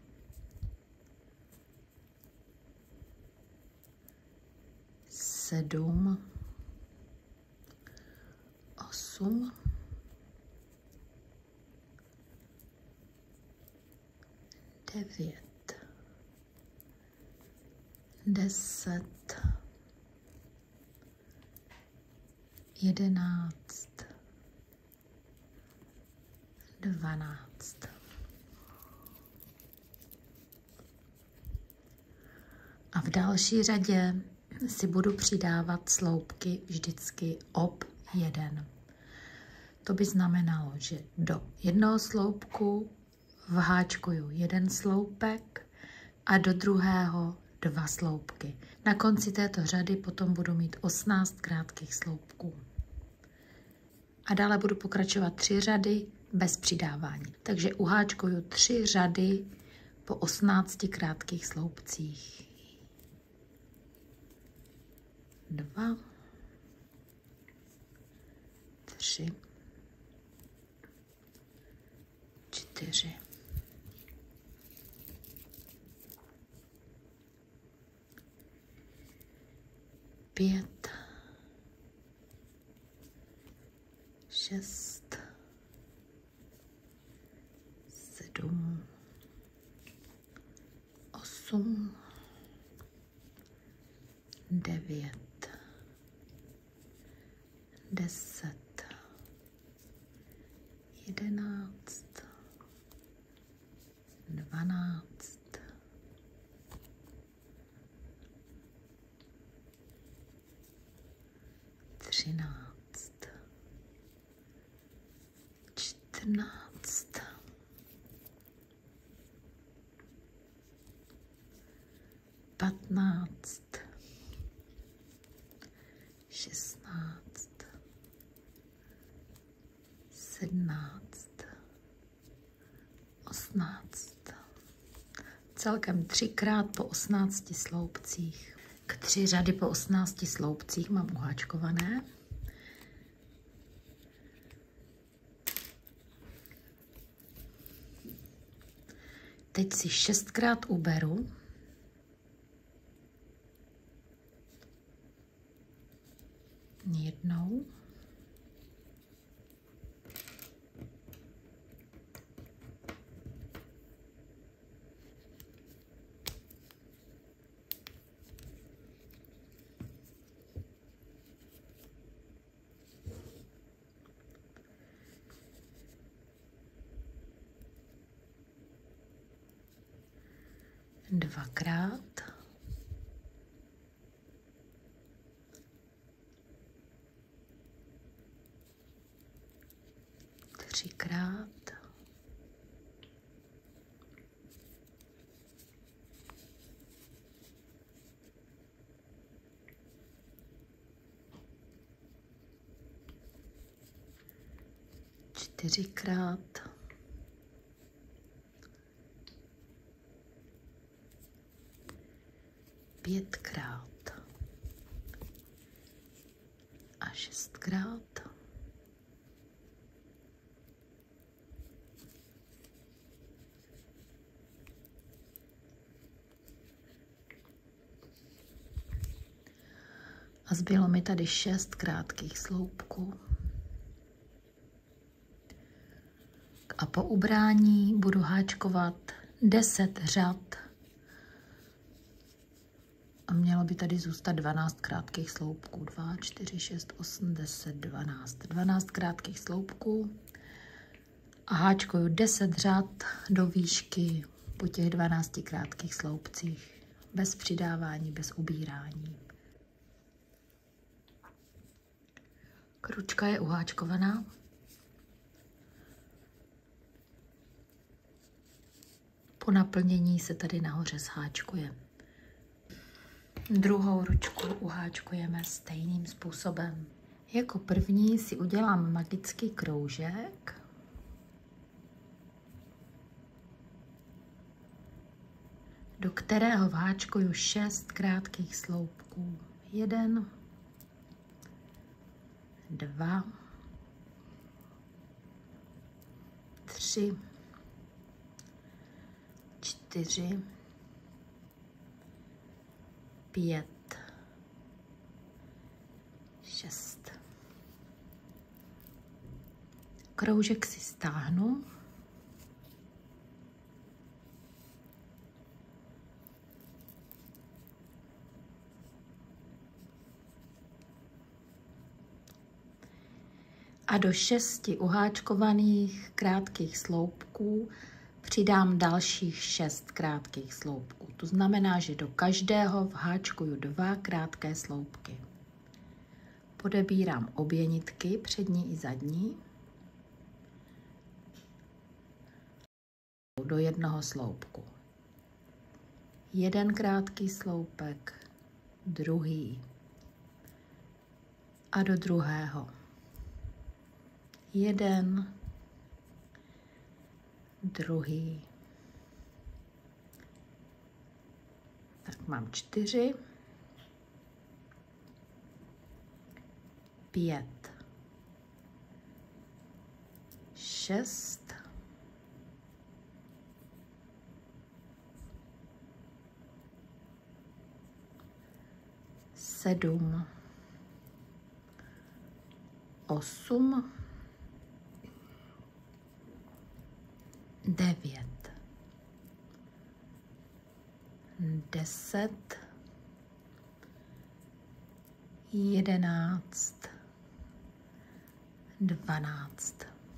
7, 8, 9, 10, 11, 12. A v další řadě si budu přidávat sloupky vždycky ob 1. To by znamenalo, že do jednoho sloupku vháčkuju 1 sloupek a do druhého 2 sloupky. Na konci této řady potom budu mít 18 krátkých sloupků. A dále budu pokračovat 3 řady bez přidávání. Takže uháčkuju 3 řady po 18 krátkých sloupcích. 2, 3, 4, 5, 6, 7, 8, 9, 10, 11, 12, 13, 14, 15, 16, 17, 18. Celkem 3krát po 18 sloupcích. K 3 řady po 18 sloupcích mám uháčkované. Teď si 6krát uberu Jednou. Dvakrát. Třikrát. Čtyřikrát. Pětkrát. A šestkrát. A zbylo mi tady 6 krátkých sloupků. A po ubrání budu háčkovat 10 řad. A mělo by tady zůstat 12 krátkých sloupků. 2, 4, 6, 8, 10, 12. 12 krátkých sloupků. A háčkuju 10 řad do výšky po těch 12 krátkých sloupcích. Bez přidávání, bez ubírání. Kručka je uháčkovaná. Po naplnění se tady nahoře sháčkuje. Druhou ručku uháčkujeme stejným způsobem. Jako první si udělám magický kroužek. Do kterého vháčkuju 6 krátkých sloupků. 1, 2, 3, 4, 5, 6. Kroužek si stáhnu. A do 6 uháčkovaných krátkých sloupků přidám dalších 6 krátkých sloupků. To znamená, že do každého vháčkuju 2 krátké sloupky. Podebírám obě nitky, přední i zadní, do jednoho sloupku. Jeden krátký sloupek, druhý a do druhého. Jeden, druhý. Tak mám 4, 5, 6, 7, 8, 9, 10, 11, 12.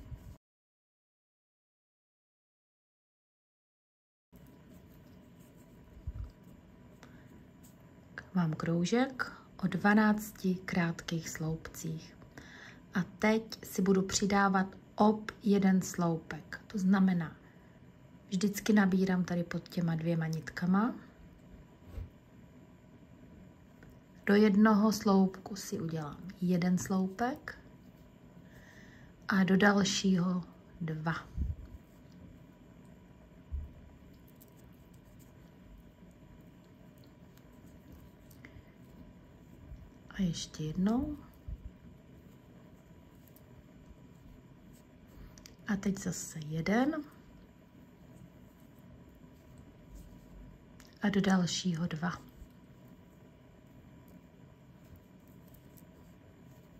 Mám kroužek o 12 krátkých sloupcích. A teď si budu přidávat jeden sloupek. To znamená, vždycky nabírám tady pod těma 2 nitkama. Do jednoho sloupku si udělám 1 sloupek a do dalšího 2. A ještě jednou. A teď zase 1. A do dalšího 2.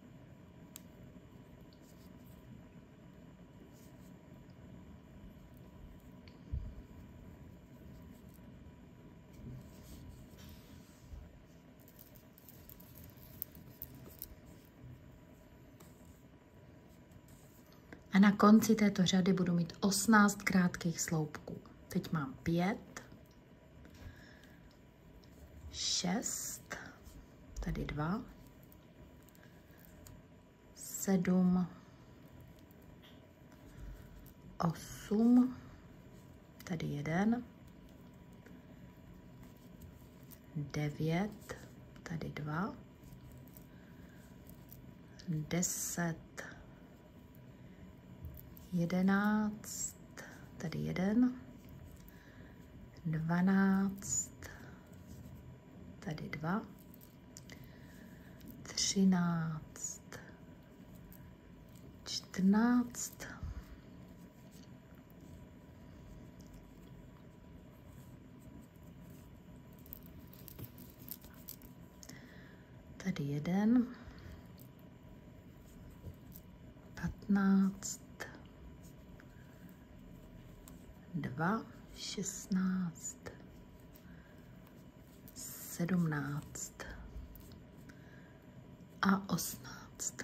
A na konci této řady budu mít 18 krátkých sloupků. Teď mám 5, 6, tady 2, 7, 8, tady 1, 9, tady 2, 10, 11, tady 1, 12, tady 2, 13, 14, tady 1, 15, 2, 16, 17 a 18.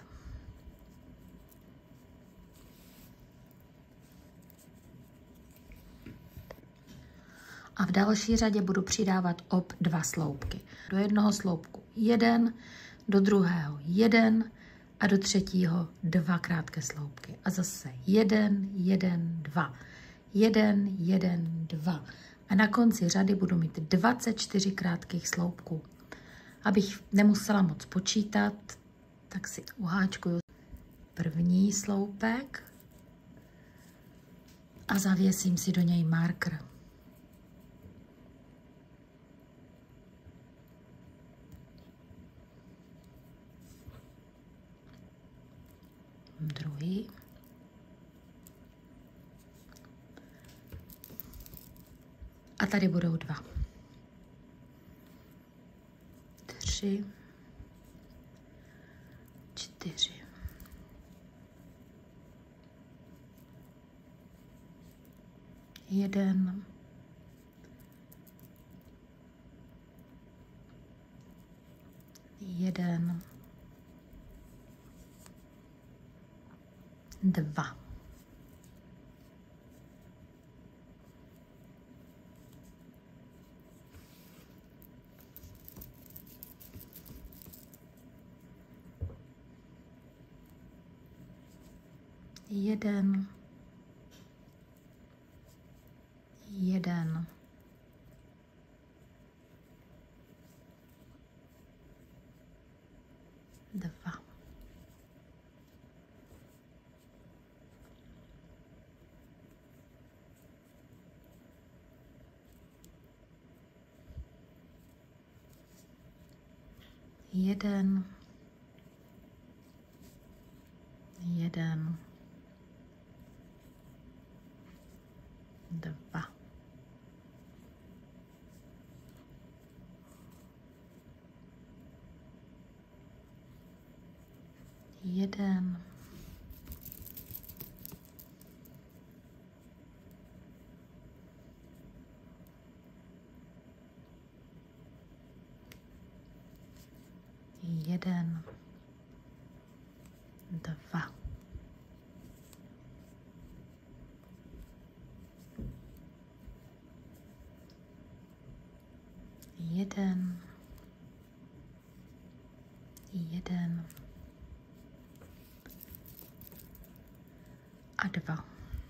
A v další řadě budu přidávat 2 sloupky. Do jednoho sloupku 1, do druhého 1 a do třetího 2 krátké sloupky. A zase 1, 1, 2. 1, 1, 2. A na konci řady budu mít 24 krátkých sloupků. Abych nemusela moc počítat, tak si uháčkuju první sloupek a zavěsím si do něj marker. Druhý. A tady budou 2. 3, 4. 1, 1, 2. Jeden, 2. 1, 1, 2. 1, 1, 2. 1, 1 a 2.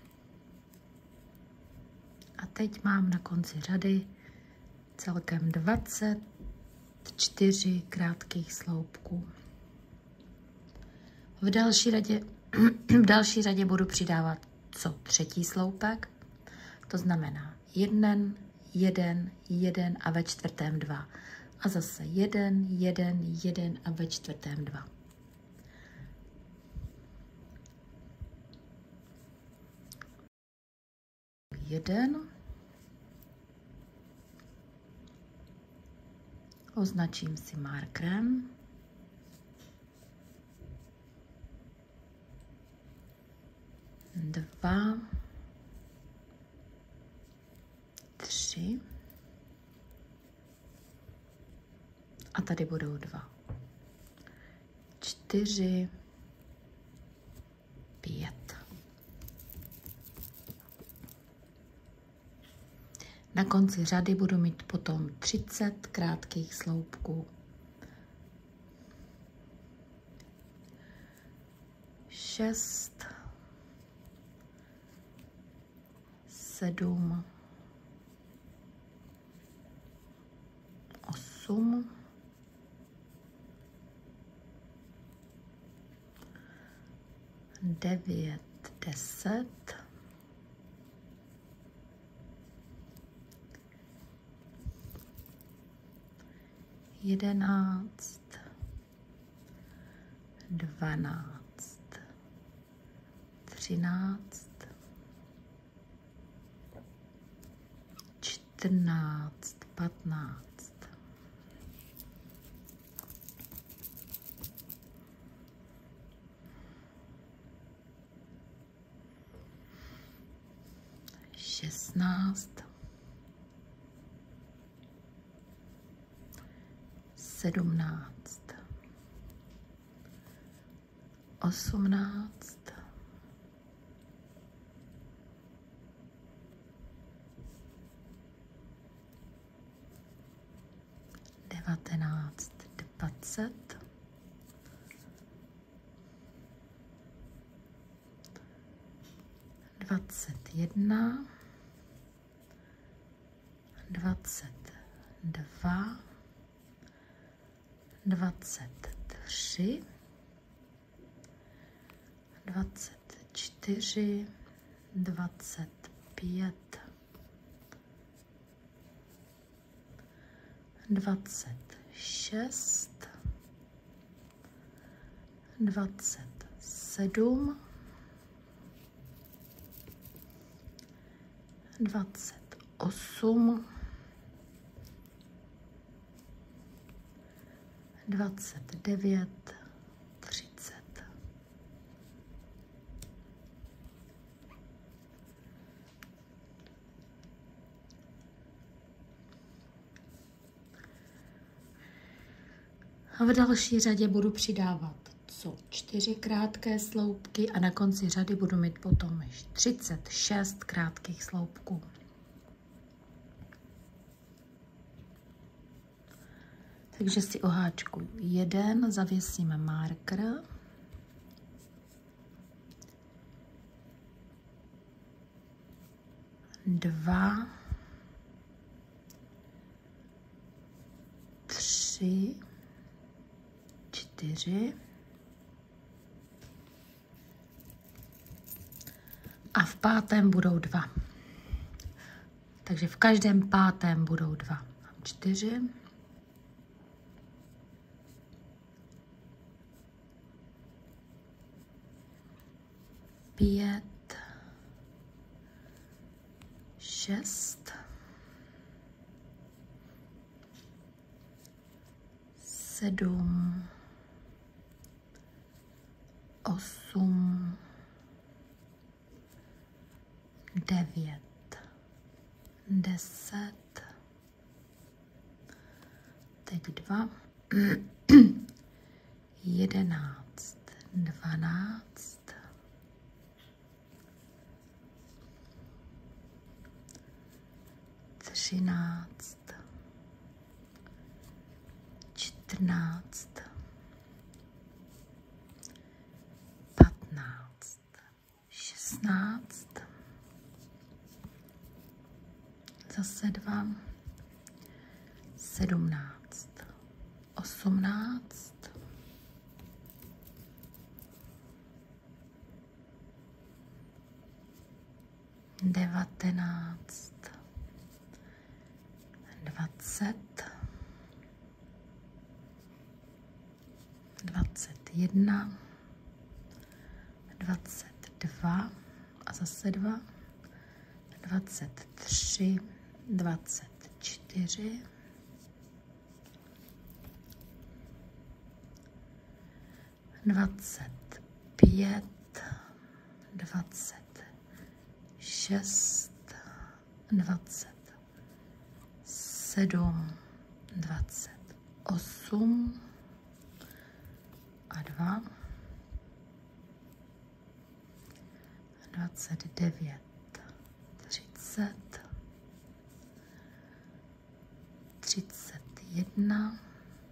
A teď mám na konci řady celkem 24 krátkých sloupků. V další řadě budu přidávat co třetí sloupek, to znamená 1, 1, 1 a ve čtvrtém 2. A zase 1, 1, 1 a ve čtvrtém 2. Jeden. Označím si markerem. 2, 3 a tady budou 2, 4, 5. Na konci řady budu mít potom 30 krátkých sloupků. 6, 7, 8, 9, 10, 11, 12, 13, 14, 15, 16, 17, 18, 19, 20, 21, 22, 23, 24, 25, 26, 27, 28, 29, 30. A v další řadě budu přidávat 4 krátké sloupky a na konci řady budu mít potom 36 krátkých sloupků. Takže si oháčkuju 1, zavěsíme marker, 2, 3, 4 a v pátém budou 2. Takže v každém pátém budou 2. 4, 5, 6, 7, 8, 9, 10, teď 2, 11, 12, 13, 14, 15, 16, zase 2, 17, 18, 19, 20, 21, 22 a zase 2, 23, 24, 25, 26, 27, 28 a 2, 29, 30, 31,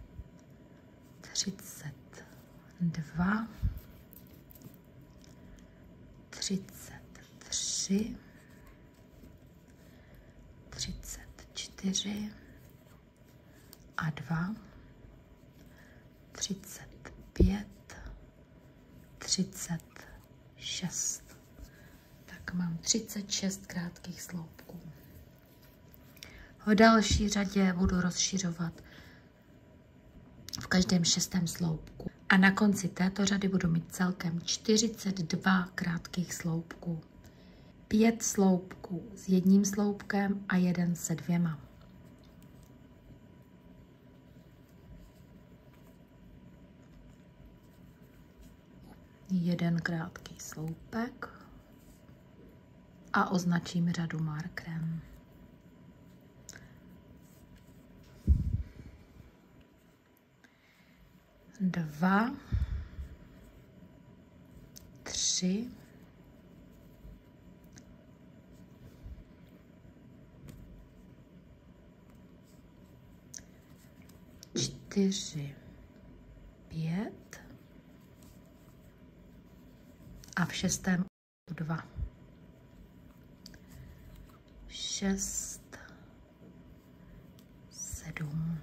32, 33, 34 a 2, 35, 36. Tak mám 36 krátkých sloupků. O další řadě budu rozšiřovat v každém 6. sloupku. A na konci této řady budu mít celkem 42 krátkých sloupků. 5 sloupků s jedním sloupkem a 1 se 2. Jeden krátký sloupek a označím řadu markerem. 2, 3, 4, 5 a v 6. 2, 6, 7,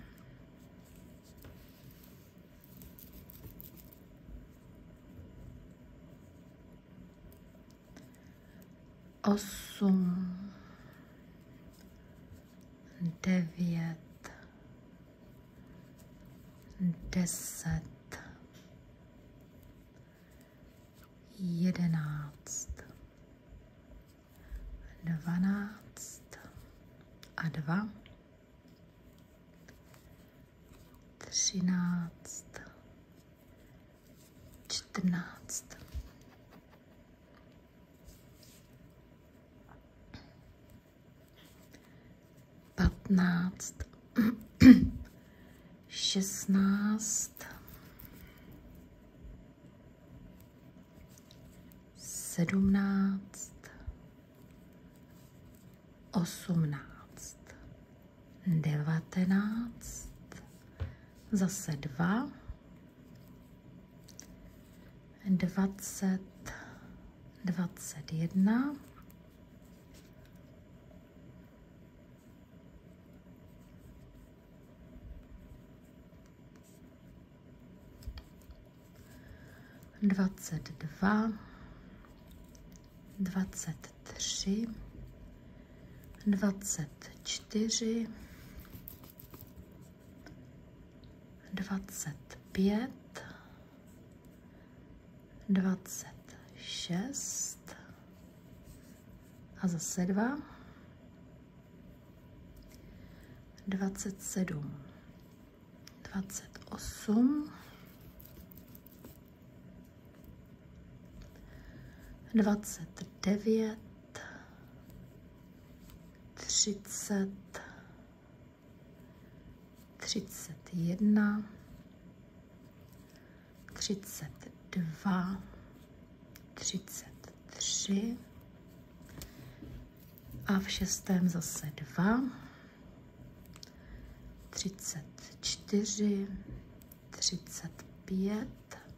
8, 9, 10, 11, 12 a 2, 13, 14. 15, 16, 17, 18, 19, zase 2, 20, 21, 22, 23, 24, 25, 26 a zase 2, 27, 28, 29, 30, 31, 32, 33 a v 6. zase 2, 34, 35,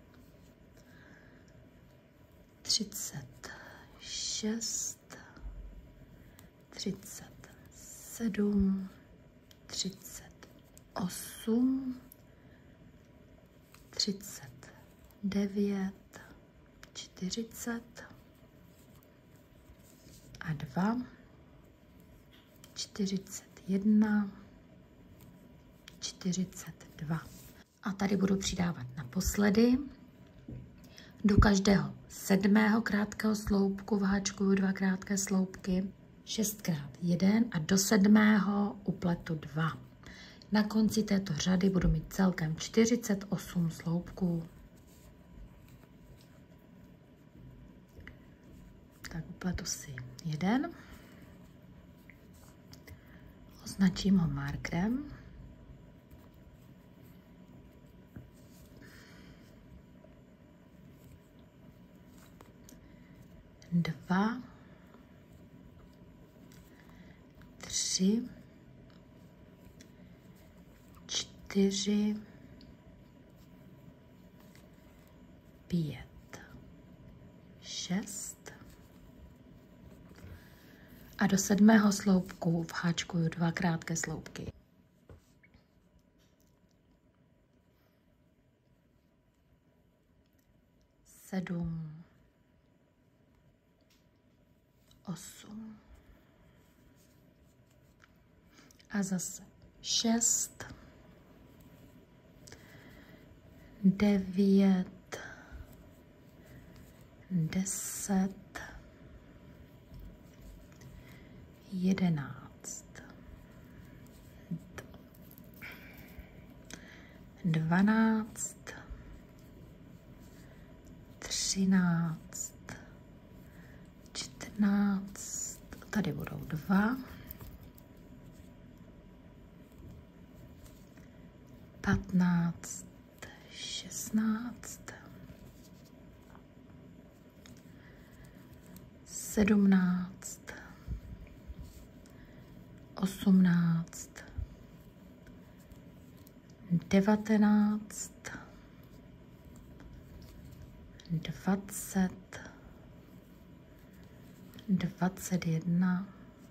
36, 37, 38, 39, 40 a 2, 41, 42. A tady budu přidávat naposledy. Do každého 7. krátkého sloupku vháčkuju 2 krátké sloupky, 6x1 a do 7. upletu 2. Na konci této řady budu mít celkem 48 sloupků. Tak upletu si 1. Označím ho markerem. Dva, 3, 4, 5, 6 a do 7. sloupku vháčkuju 2 krátké sloupky. 7, 8 a zase 6, 9, 10, 11, 12, 13, 14, tady budou 2, 15, 16, 17, 18, 19, 20, 21,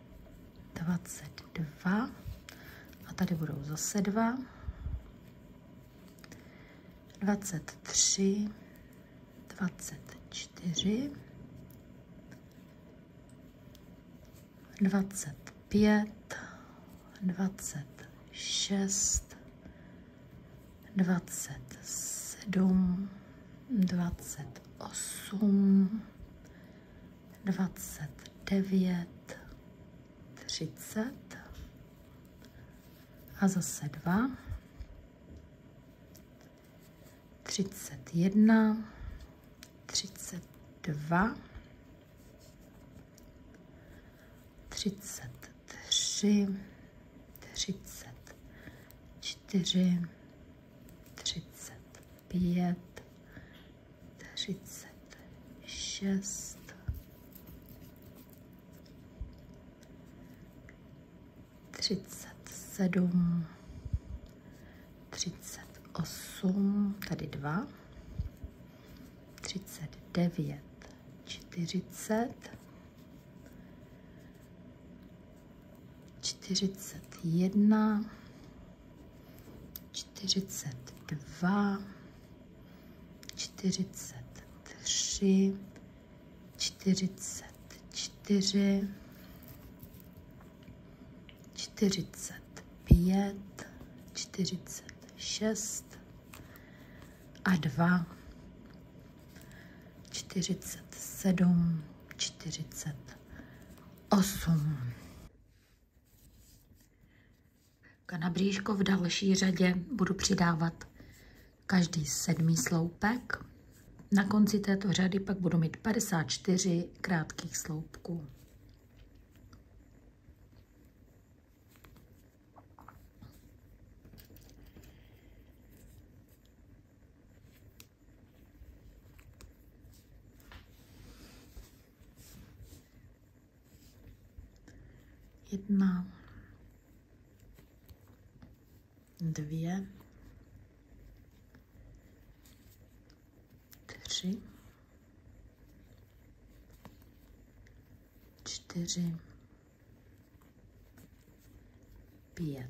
22 a tady budou zase 2, 23, 24, 25, 26, 27, 28, 29, 30 a zase 2, 31, 32, 33, 34, 35, 36, 37, 38, tady 2, 39, 40, 41, 42, 43, 44, 45, 46 a 2, 47, 48. Na bříško v další řadě budu přidávat každý 7. sloupek. Na konci této řady pak budu mít 54 krátkých sloupků. Jedna, 2, 3, 4, 5,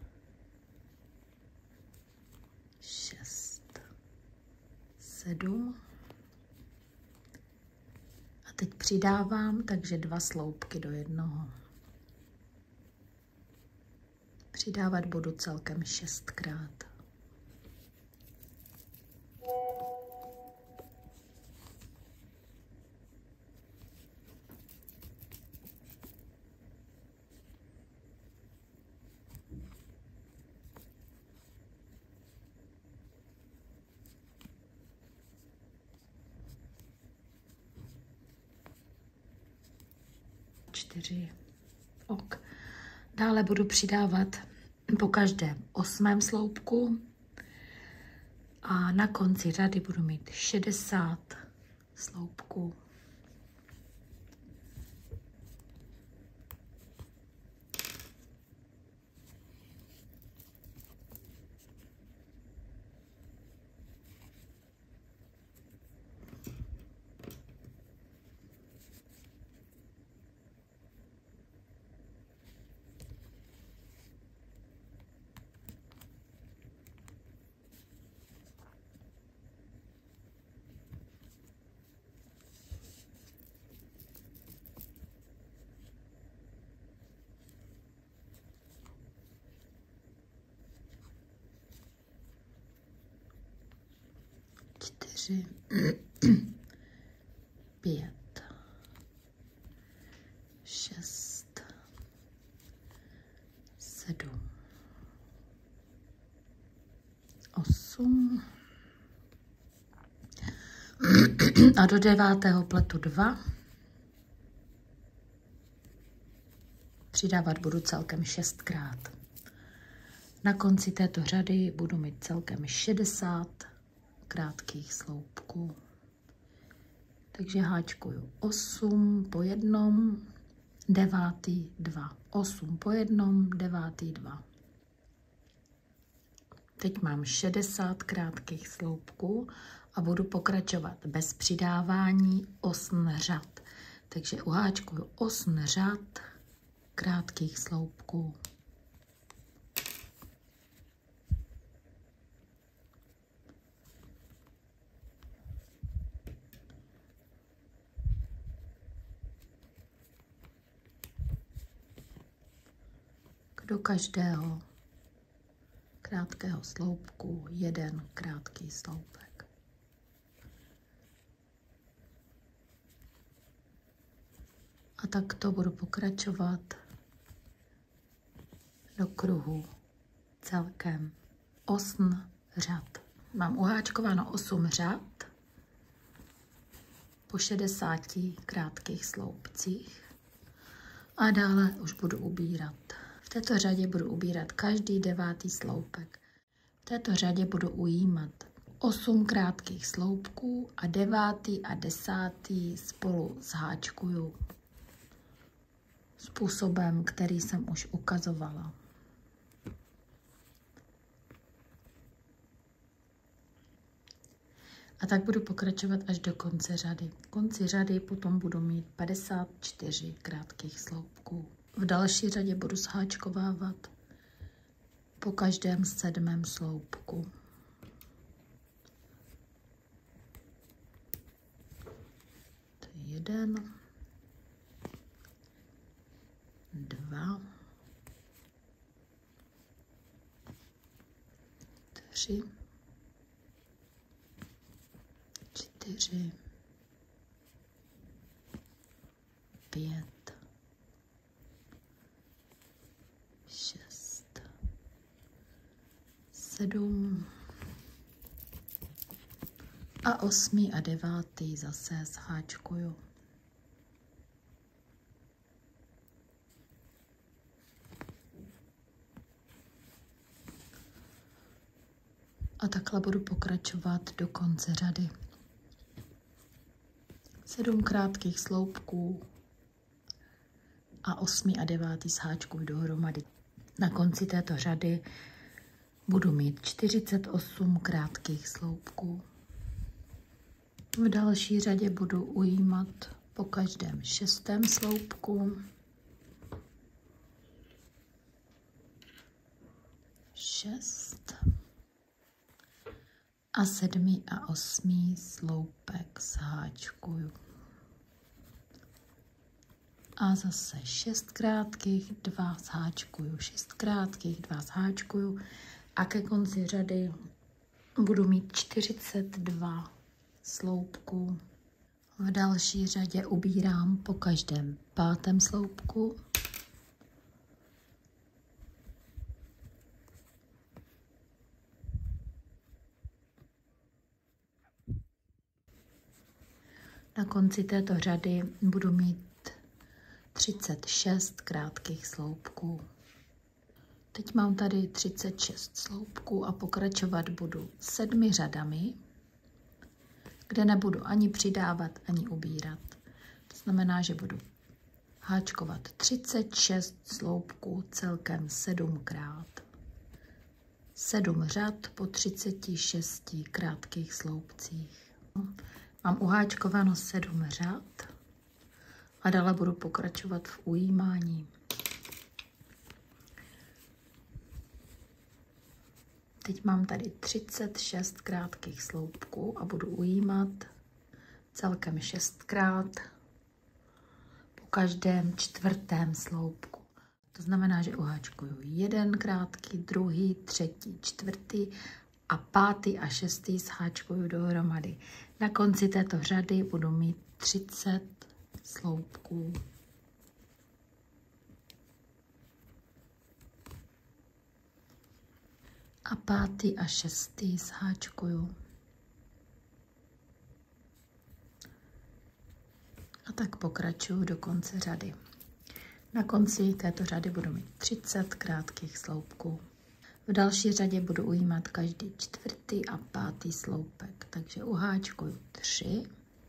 6, 7 a teď přidávám takže 2 sloupky do jednoho. Přidávat budu celkem 6krát. Ok. Dále budu přidávat po každém 8. sloupku a na konci řady budu mít 60 sloupků. 4, 5, 6, 7, 8 a do 9. pletu 2. Přidávat budu celkem 6krát. Na konci této řady budu mít celkem 60 krátkých sloupků. Takže háčkuju 8 po jednom, 9. 2. 8 po jednom, 9. 2. Teď mám 60 krátkých sloupků a budu pokračovat bez přidávání 8 řad. Takže uháčkuju 8 řad krátkých sloupků. Do každého krátkého sloupku jeden krátký sloupek. A tak to budu pokračovat do kruhu celkem 8 řad. Mám uháčkováno 8 řad po 60 krátkých sloupcích a dále už budu ubírat. V této řadě budu ubírat každý 9. sloupek. V této řadě budu ujímat 8 krátkých sloupků a 9. a 10. spolu zháčkuju způsobem, který jsem už ukazovala. A tak budu pokračovat až do konce řady. V konci řady potom budu mít 54 krátkých sloupků. V další řadě budu zháčkovávat po každém 7. sloupku. To je 1, 2, 3, 4, 5, 6, 7 a 8. a 9. zase zháčkuju. A takhle budu pokračovat do konce řady. 7 krátkých sloupků a 8. a 9. zháčkuju dohromady. Na konci této řady budu mít 48 krátkých sloupků. V další řadě budu ujímat po každém 6. sloupku. 6 a 7. a 8. sloupek zháčkuju. A zase 6 krátkých, 2 zháčkuju, 6 krátkých, 2 zháčkuju a ke konci řady budu mít 42 sloupků. V další řadě ubírám po každém 5. sloupku. Na konci této řady budu mít 36 krátkých sloupků. Teď mám tady 36 sloupků a pokračovat budu 7 řadami, kde nebudu ani přidávat, ani ubírat. To znamená, že budu háčkovat 36 sloupků celkem 7krát. 7 řad po 36 krátkých sloupcích. Mám uháčkováno 7 řad a dále budu pokračovat v ujímání. Teď mám tady 36 krátkých sloupků a budu ujímat celkem 6krát po každém 4. sloupku. To znamená, že uháčkuju 1 krátký, 2., 3., 4. a 5. a 6. sháčkuju dohromady. Na konci této řady budu mít 30 sloupků. A 5. a 6. sháčkuju. A tak pokračuju do konce řady. Na konci této řady budu mít 30 krátkých sloupků. V další řadě budu ujímat každý 4. a 5. sloupek, takže uháčkuju 3.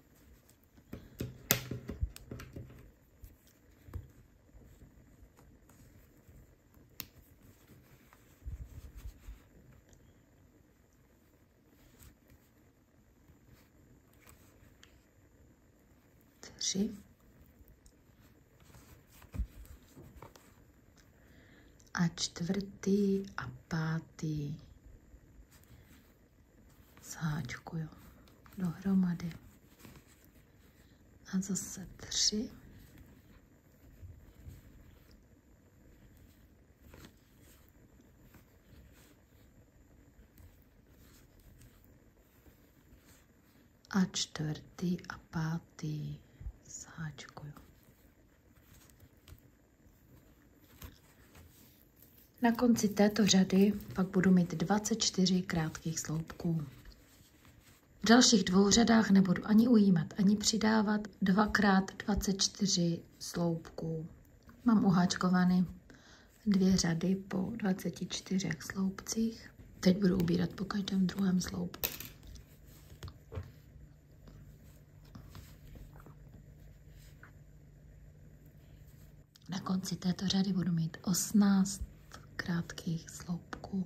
A 4. a 5. sháčkuju dohromady. A zase 3. A 4. a 5. sháčkuju. Na konci této řady pak budu mít 24 krátkých sloupků. V dalších 2 řadách nebudu ani ujímat, ani přidávat 2x24 sloupků. Mám uháčkovány 2 řady po 24 sloupcích. Teď budu ubírat po každém druhém sloupku. Na konci této řady budu mít 18 krátkých sloupků.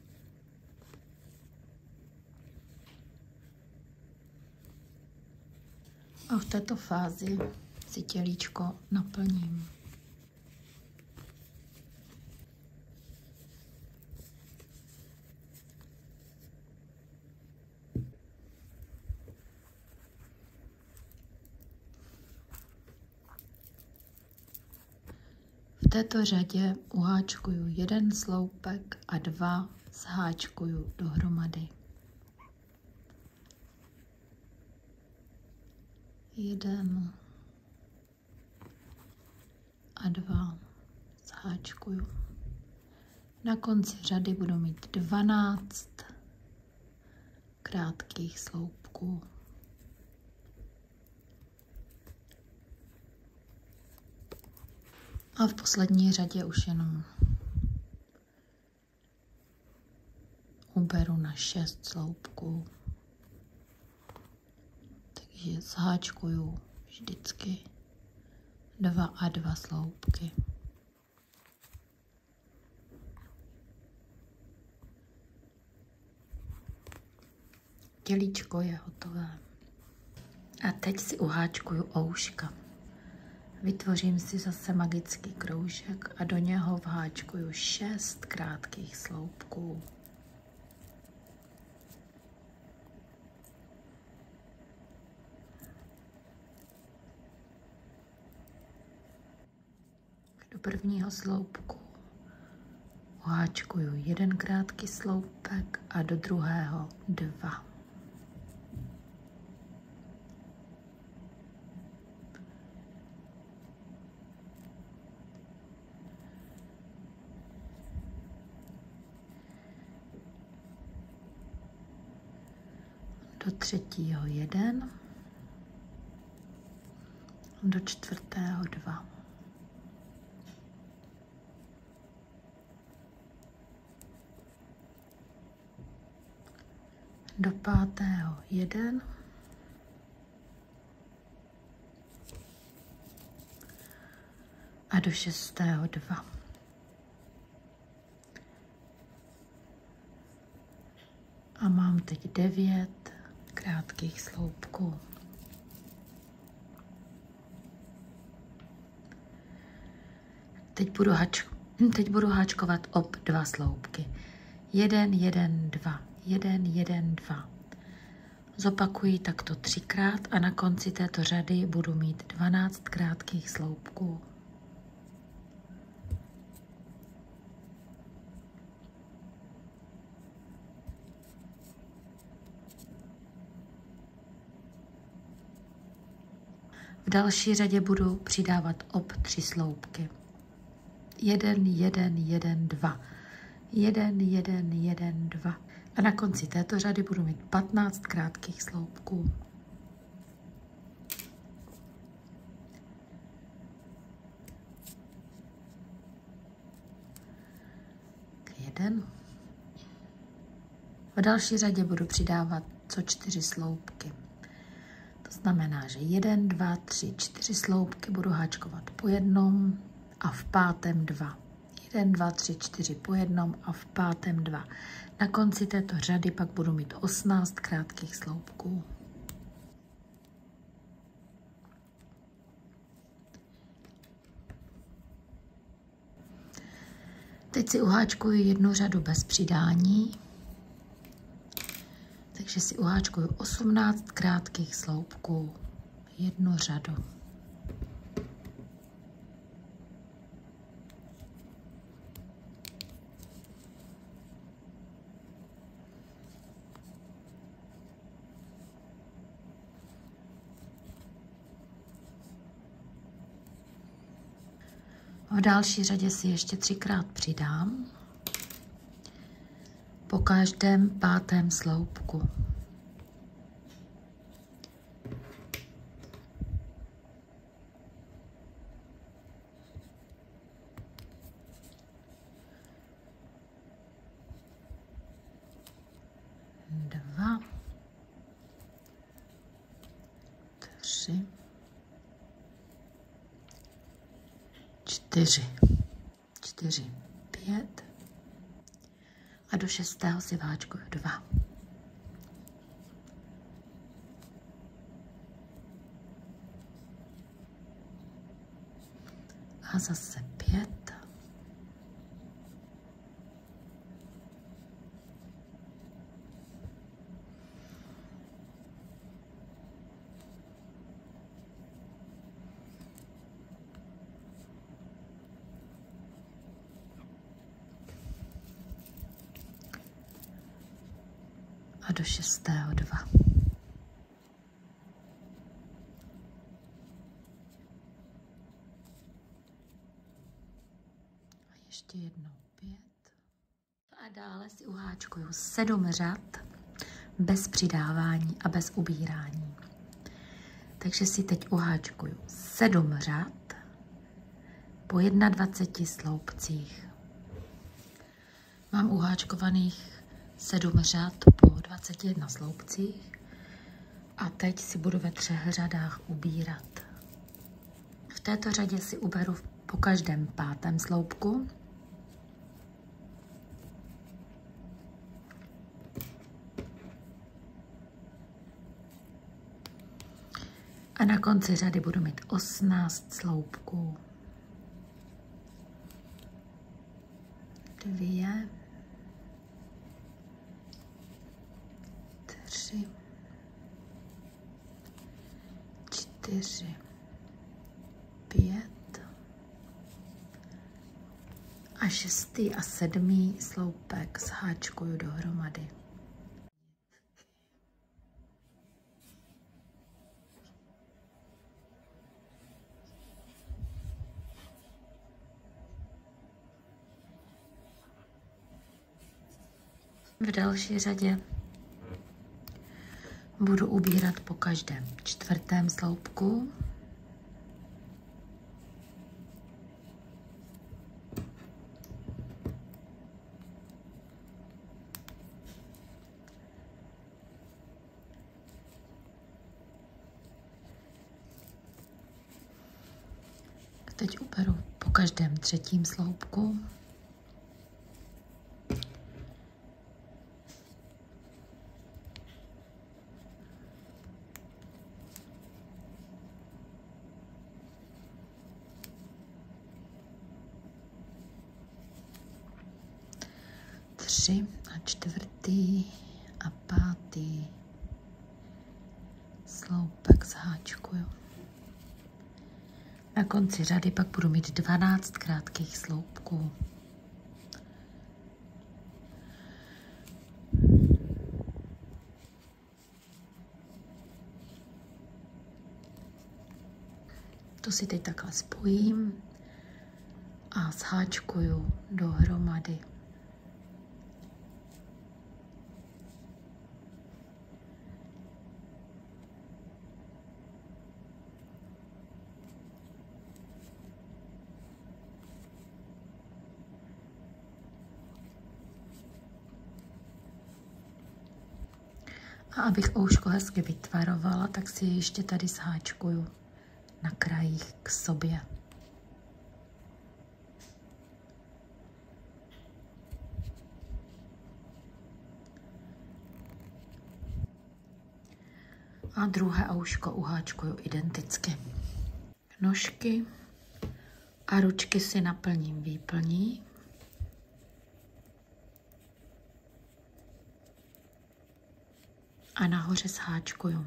A v této fázi si tělíčko naplním. V této řadě uháčkuju 1 sloupek a 2 sháčkuju dohromady. 1 a 2 sháčkuju. Na konci řady budu mít 12 krátkých sloupků. A v poslední řadě už jenom uberu na 6 sloupků. Takže sháčkuju vždycky 2 a 2 sloupky. Tělíčko je hotové. A teď si uháčkuju ouška. Vytvořím si zase magický kroužek a do něho vháčkuju 6 krátkých sloupků. Do prvního sloupku uháčkuju 1 krátký sloupek a do druhého 2. Do třetího 1, do čtvrtého 2. Do pátého 1, a do šestého 2. A mám teď 9 krátkých sloupků. Teď budu háčkovat ob 2 sloupky. 1, 1, 2, 1, 1, 2. Zopakuji takto 3krát a na konci této řady budu mít 12 krátkých sloupků. V další řadě budu přidávat ob 3 sloupky. 1, 1, 1, 2. 1, 1, 1, 2. A na konci této řady budu mít 15 krátkých sloupků. Jeden. V další řadě budu přidávat co 4 sloupky. To znamená, že 1, 2, 3, 4 sloupky budu háčkovat po jednom a v pátém 2. 1, 2, 3, 4 po jednom a v pátém 2. Na konci této řady pak budu mít 18 krátkých sloupků. Teď si uháčkuji jednu řadu bez přidání, takže si uháčkuji 18 krátkých sloupků, jednu řadu. V další řadě si ještě 3krát přidám po každém pátém sloupku. Dva, 3, 4, 5 a do 6. si váčkuju 2. A zase 5. A do 6. 2. A ještě jednou 5. A dále si uháčkuju 7 řad bez přidávání a bez ubírání. Takže si teď uháčkuju 7 řad po 21 sloupcích. Mám uháčkovaných 7 řad po 21 sloupcích a teď si budu ve 3 řadách ubírat. V této řadě si uberu po každém pátém sloupku. A na konci řady budu mít 18 sloupků. 2, 3, 4, 5 a 6. a 7. sloupek zháčkuju dohromady. V další řadě budu ubírat po každém 4. sloupku. Teď uberu po každém 3. sloupku. A 4. a 5. sloupek zháčkuju. Na konci řady pak budu mít 12 krátkých sloupků. To si teď takhle spojím a zháčkuju dohromady. A abych ouško hezky vytvarovala, tak si je ještě tady zháčkuju na krajích k sobě. A druhé ouško uháčkuju identicky. Nožky a ručky si naplním výplní. A nahoře zháčkuju.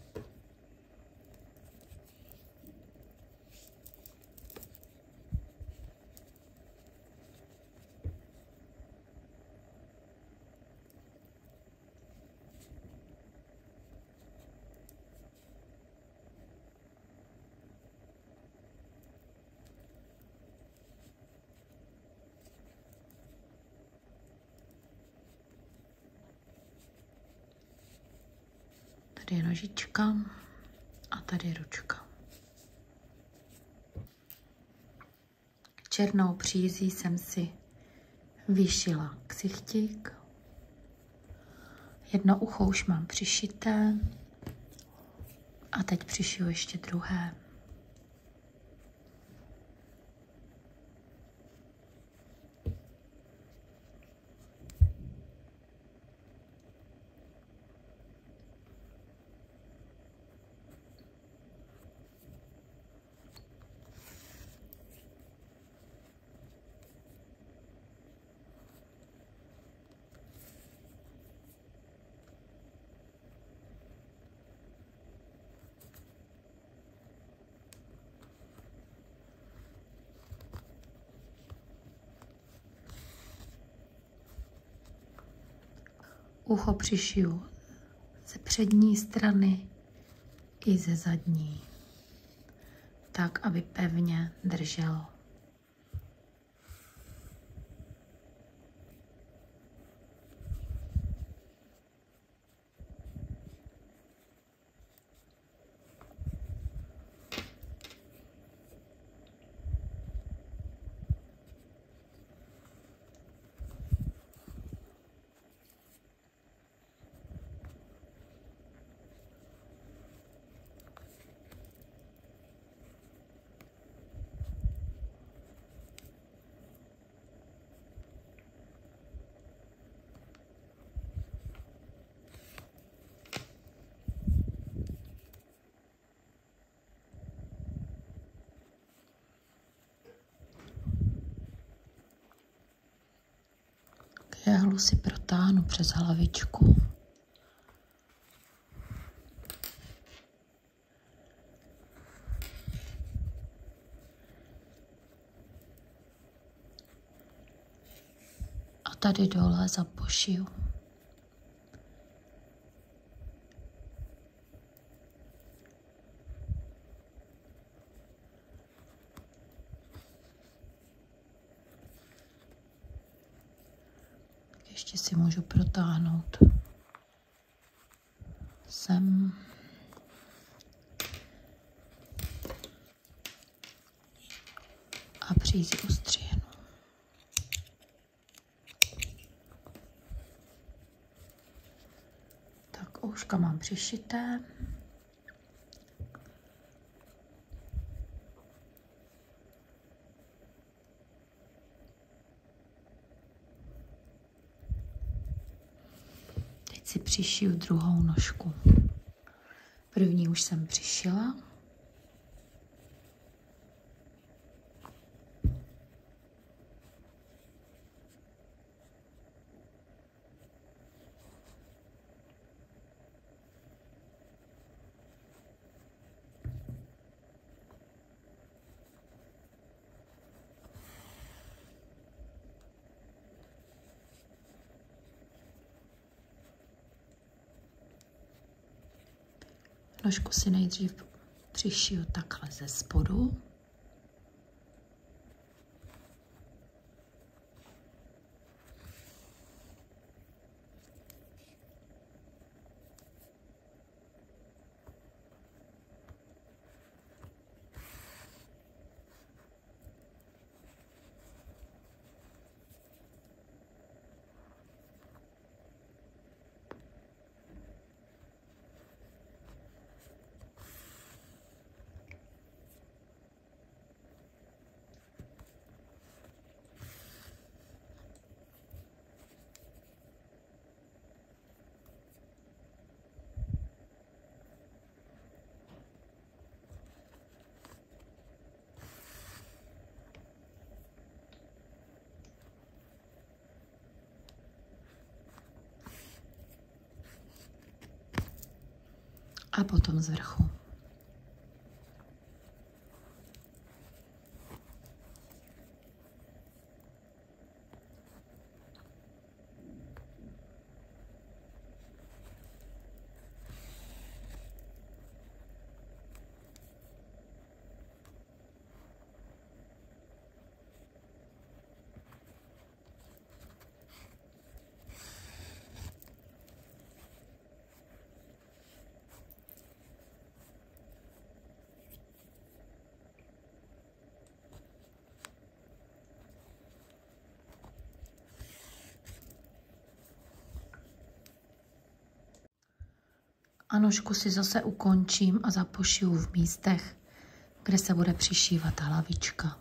Tady je nožička a tady ručka. Černou přízí jsem si vyšila ksichtík. Jedno ucho už mám přišité a teď přišiju ještě druhé. Ucho přišiju ze přední strany i ze zadní, tak, aby pevně drželo. Jehlu si protáhnu přes hlavičku. A tady dole zapošiju. Ještě si můžu protáhnout sem. A přízi ostříhnu. Tak ouška mám přišité. Si přišiju druhou nožku. První už jsem přišila. Nožku si nejdřív přišiju takhle ze spodu. A potom z vrchu. A nůžku si zase ukončím a zapošiju v místech, kde se bude přišívat hlavička.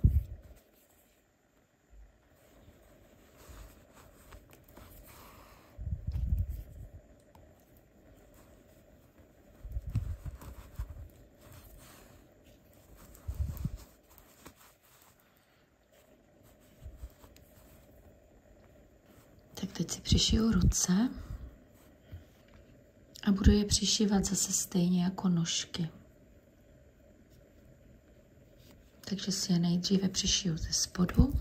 Tak teď si přišiju ruce. A budu je přišívat zase stejně jako nožky. Takže si je nejdříve přišiju ze spodu.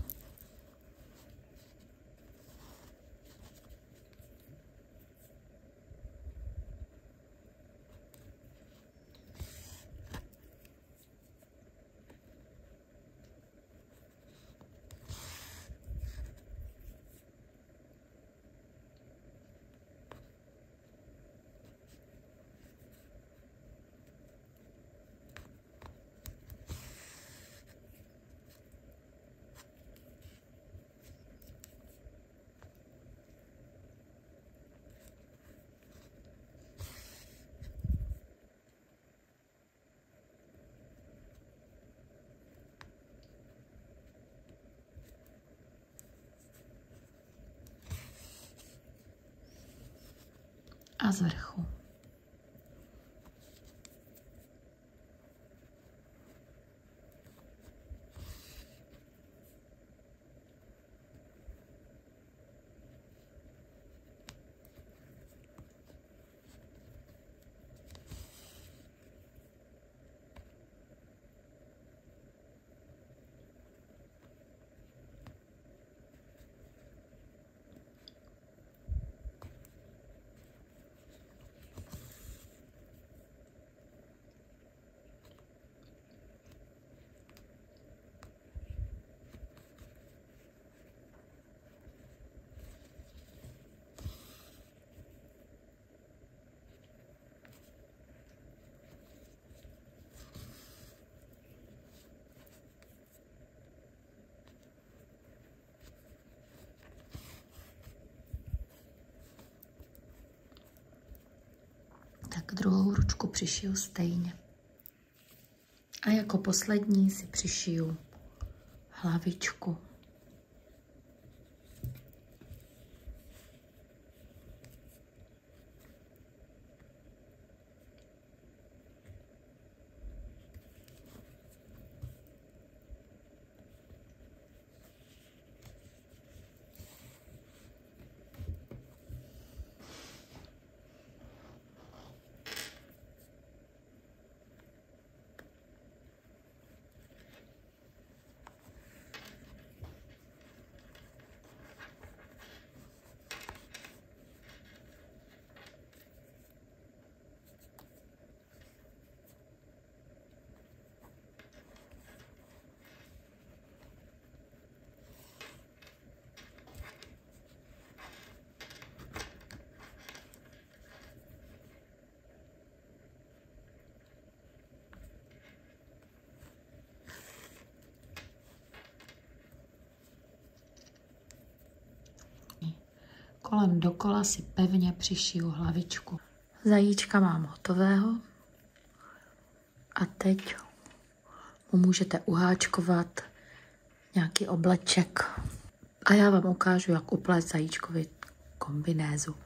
A z vrchu. Tak druhou ručku přišiju stejně. A jako poslední si přišiju hlavičku. kolem dokola si pevně přišiju hlavičku. Zajíčka mám hotového a teď mu můžete uháčkovat nějaký obleček. A já vám ukážu, jak uplést zajíčkovi kombinézu.